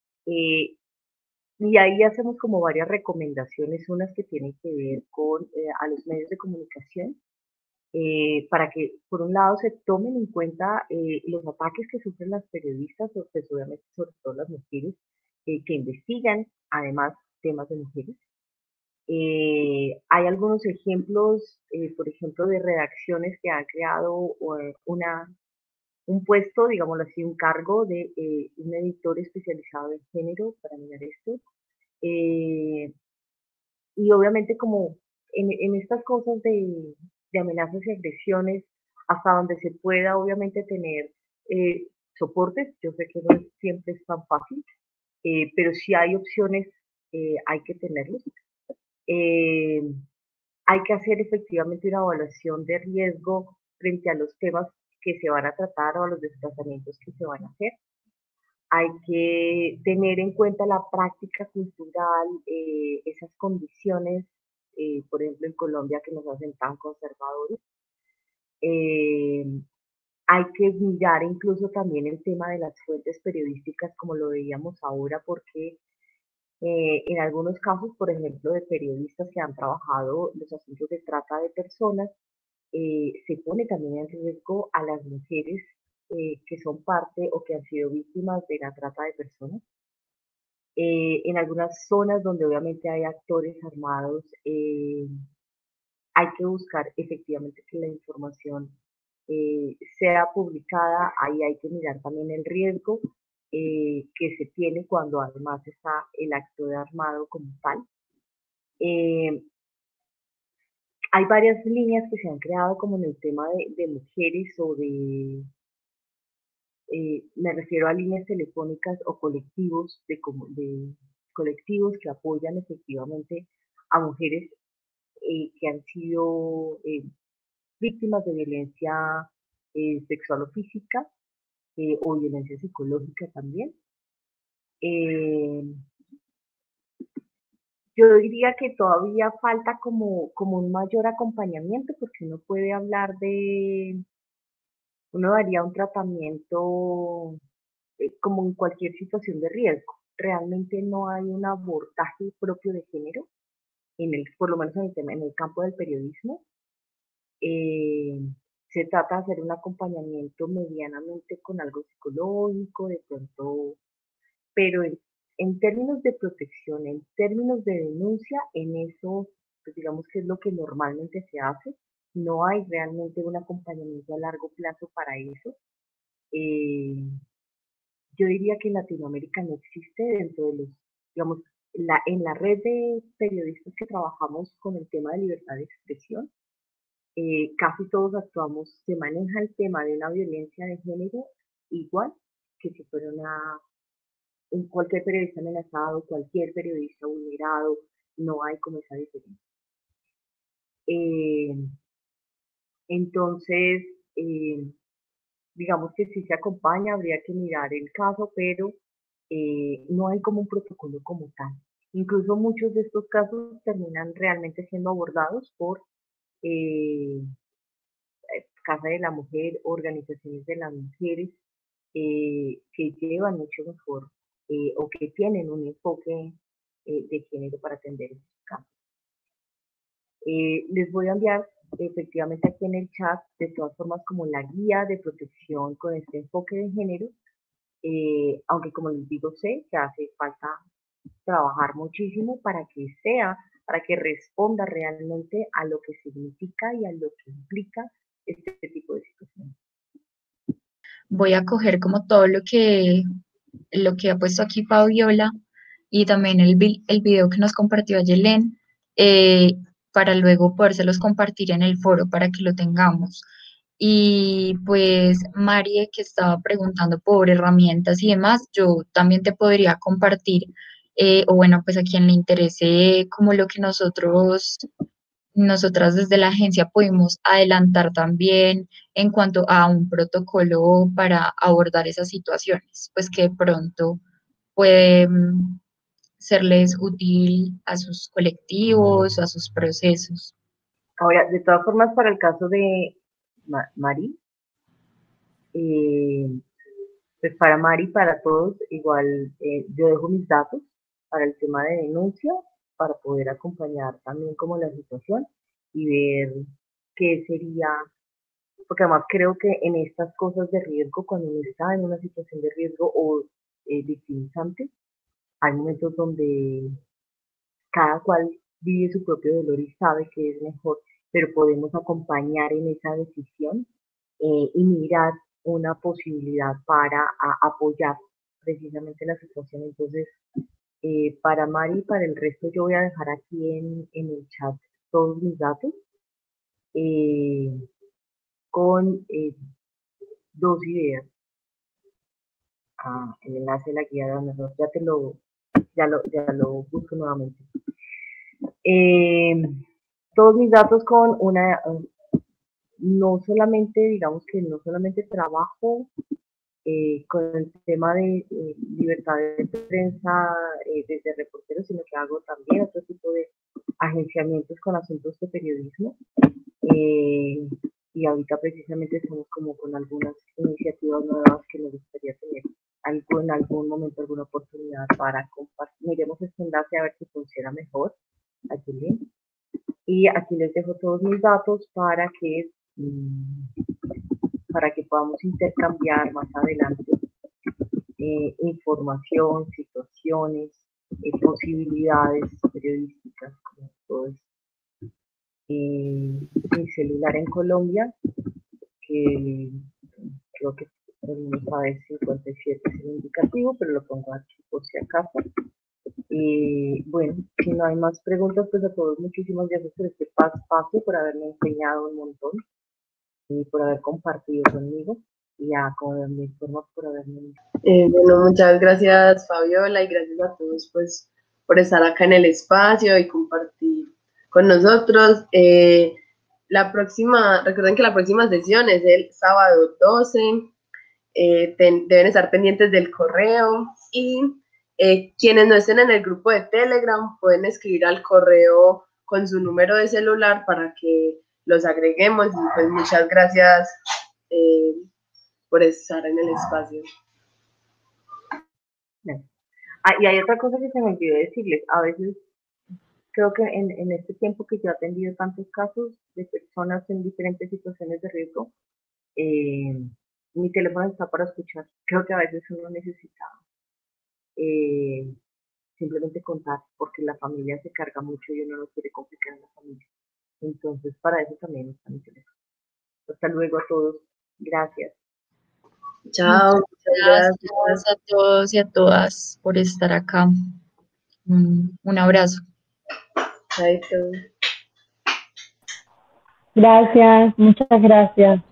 Y ahí hacemos como varias recomendaciones, unas que tienen que ver con a los medios de comunicación, para que por un lado se tomen en cuenta los ataques que sufren las periodistas, pues obviamente sobre todo las mujeres que investigan además temas de mujeres. Hay algunos ejemplos, por ejemplo, de redacciones que han creado un puesto, digámoslo así, un cargo de un editor especializado en género para mirar esto. Y obviamente como en estas cosas de amenazas y agresiones, hasta donde se pueda obviamente tener soportes, yo sé que no siempre es tan fácil, pero si hay opciones, hay que tenerlos. Eh, Hay que hacer efectivamente una evaluación de riesgo frente a los temas que se van a tratar o a los desplazamientos que se van a hacer. Hay que tener en cuenta la práctica cultural, esas condiciones, por ejemplo en Colombia que nos hacen tan conservadores. Eh, Hay que mirar incluso también el tema de las fuentes periodísticas como lo veíamos ahora, porque en algunos casos, por ejemplo, de periodistas que han trabajado los asuntos de trata de personas, se pone también en riesgo a las mujeres que son parte o que han sido víctimas de la trata de personas. En algunas zonas donde obviamente hay actores armados, hay que buscar efectivamente que la información sea publicada. Ahí hay que mirar también el riesgo que se tiene cuando además está el actor armado como tal. Hay varias líneas que se han creado como en el tema de mujeres o me refiero a líneas telefónicas o colectivos de colectivos que apoyan efectivamente a mujeres que han sido víctimas de violencia sexual o física o violencia psicológica también. Yo diría que todavía falta como un mayor acompañamiento porque uno daría un tratamiento como en cualquier situación de riesgo. Realmente no hay un abordaje propio de género, por lo menos en el campo del periodismo. Se trata de hacer un acompañamiento medianamente con algo psicológico, de pronto, pero en términos de protección, en términos de denuncia, en eso, pues digamos que es lo que normalmente se hace. No hay realmente un acompañamiento a largo plazo para eso. Yo diría que en Latinoamérica no existe dentro de digamos, en la red de periodistas que trabajamos con el tema de libertad de expresión, casi todos actuamos, se maneja el tema de una violencia de género igual que si fuera cualquier periodista amenazado, cualquier periodista vulnerado, no hay como esa diferencia. Entonces, digamos que si se acompaña, habría que mirar el caso, pero no hay como un protocolo como tal. Incluso muchos de estos casos terminan realmente siendo abordados por Casa de la Mujer, organizaciones de las mujeres, que llevan mucho mejor o que tienen un enfoque de género para atender estos casos. Les voy a enviar efectivamente aquí en el chat, de todas formas, como la guía de protección con este enfoque de género, aunque como les digo, sé que hace falta trabajar muchísimo para que responda realmente a lo que significa y a lo que implica este tipo de situaciones. Voy a coger como todo lo que ha puesto aquí Fabiola y también el video que nos compartió Yelén, para luego podérselos compartir en el foro para que lo tengamos. Y pues Marie, que estaba preguntando por herramientas y demás, yo también te podría compartir, o bueno, pues a quien le interese como lo que nosotras desde la agencia pudimos adelantar también en cuanto a un protocolo para abordar esas situaciones, pues que de pronto puede serles útil a sus colectivos, a sus procesos. Ahora, de todas formas, para el caso de Mari, pues para Mari, para todos, igual yo dejo mis datos para el tema de denuncia, para poder acompañar también como la situación y ver qué sería, porque además creo que en estas cosas de riesgo, cuando uno está en una situación de riesgo o victimizante, hay momentos donde cada cual vive su propio dolor y sabe que es mejor, pero podemos acompañar en esa decisión y mirar una posibilidad para apoyar precisamente la situación. Entonces, para Mari y para el resto yo voy a dejar aquí en el chat todos mis datos con dos ideas. El enlace de la guía de la mejor, ya lo busco nuevamente. Todos mis datos con una, no solamente, digamos que no solamente trabajo con el tema de libertad de prensa desde reporteros, sino que hago también otro tipo de agenciamientos con asuntos de periodismo. Y ahorita precisamente estamos como con algunas iniciativas nuevas que me gustaría tener en algún momento, alguna oportunidad para compartir. Miremos este enlace a ver si funciona mejor. Aquí, y aquí les dejo todos mis datos para que podamos intercambiar más adelante información, situaciones, posibilidades periodísticas, como todo esto. Mi celular en Colombia, que creo que todo el mundo sabe, 57 es el indicativo, pero lo pongo aquí por si acaso. Bueno, si no hay más preguntas, pues a todos muchísimas gracias por este espacio, por haberme enseñado un montón y por haber compartido conmigo y a mi forma por haberme. Bueno, muchas gracias Fabiola y gracias a todos pues por estar acá en el espacio y compartir con nosotros. Recuerden que la próxima sesión es el sábado 12, deben estar pendientes del correo y quienes no estén en el grupo de Telegram pueden escribir al correo con su número de celular para que los agreguemos y pues muchas gracias por estar en el espacio. Y hay otra cosa que se me olvidó decirles, a veces creo que en este tiempo que yo he atendido tantos casos de personas en diferentes situaciones de riesgo, mi teléfono está para escuchar. Creo que a veces uno necesita simplemente contar, porque la familia se carga mucho y uno no quiere complicar a la familia. Entonces, para eso también está mi teléfono. Hasta luego a todos. Gracias. Chao. Muchas gracias a todos y a todas por estar acá. Un abrazo. Chaito. Gracias, muchas gracias.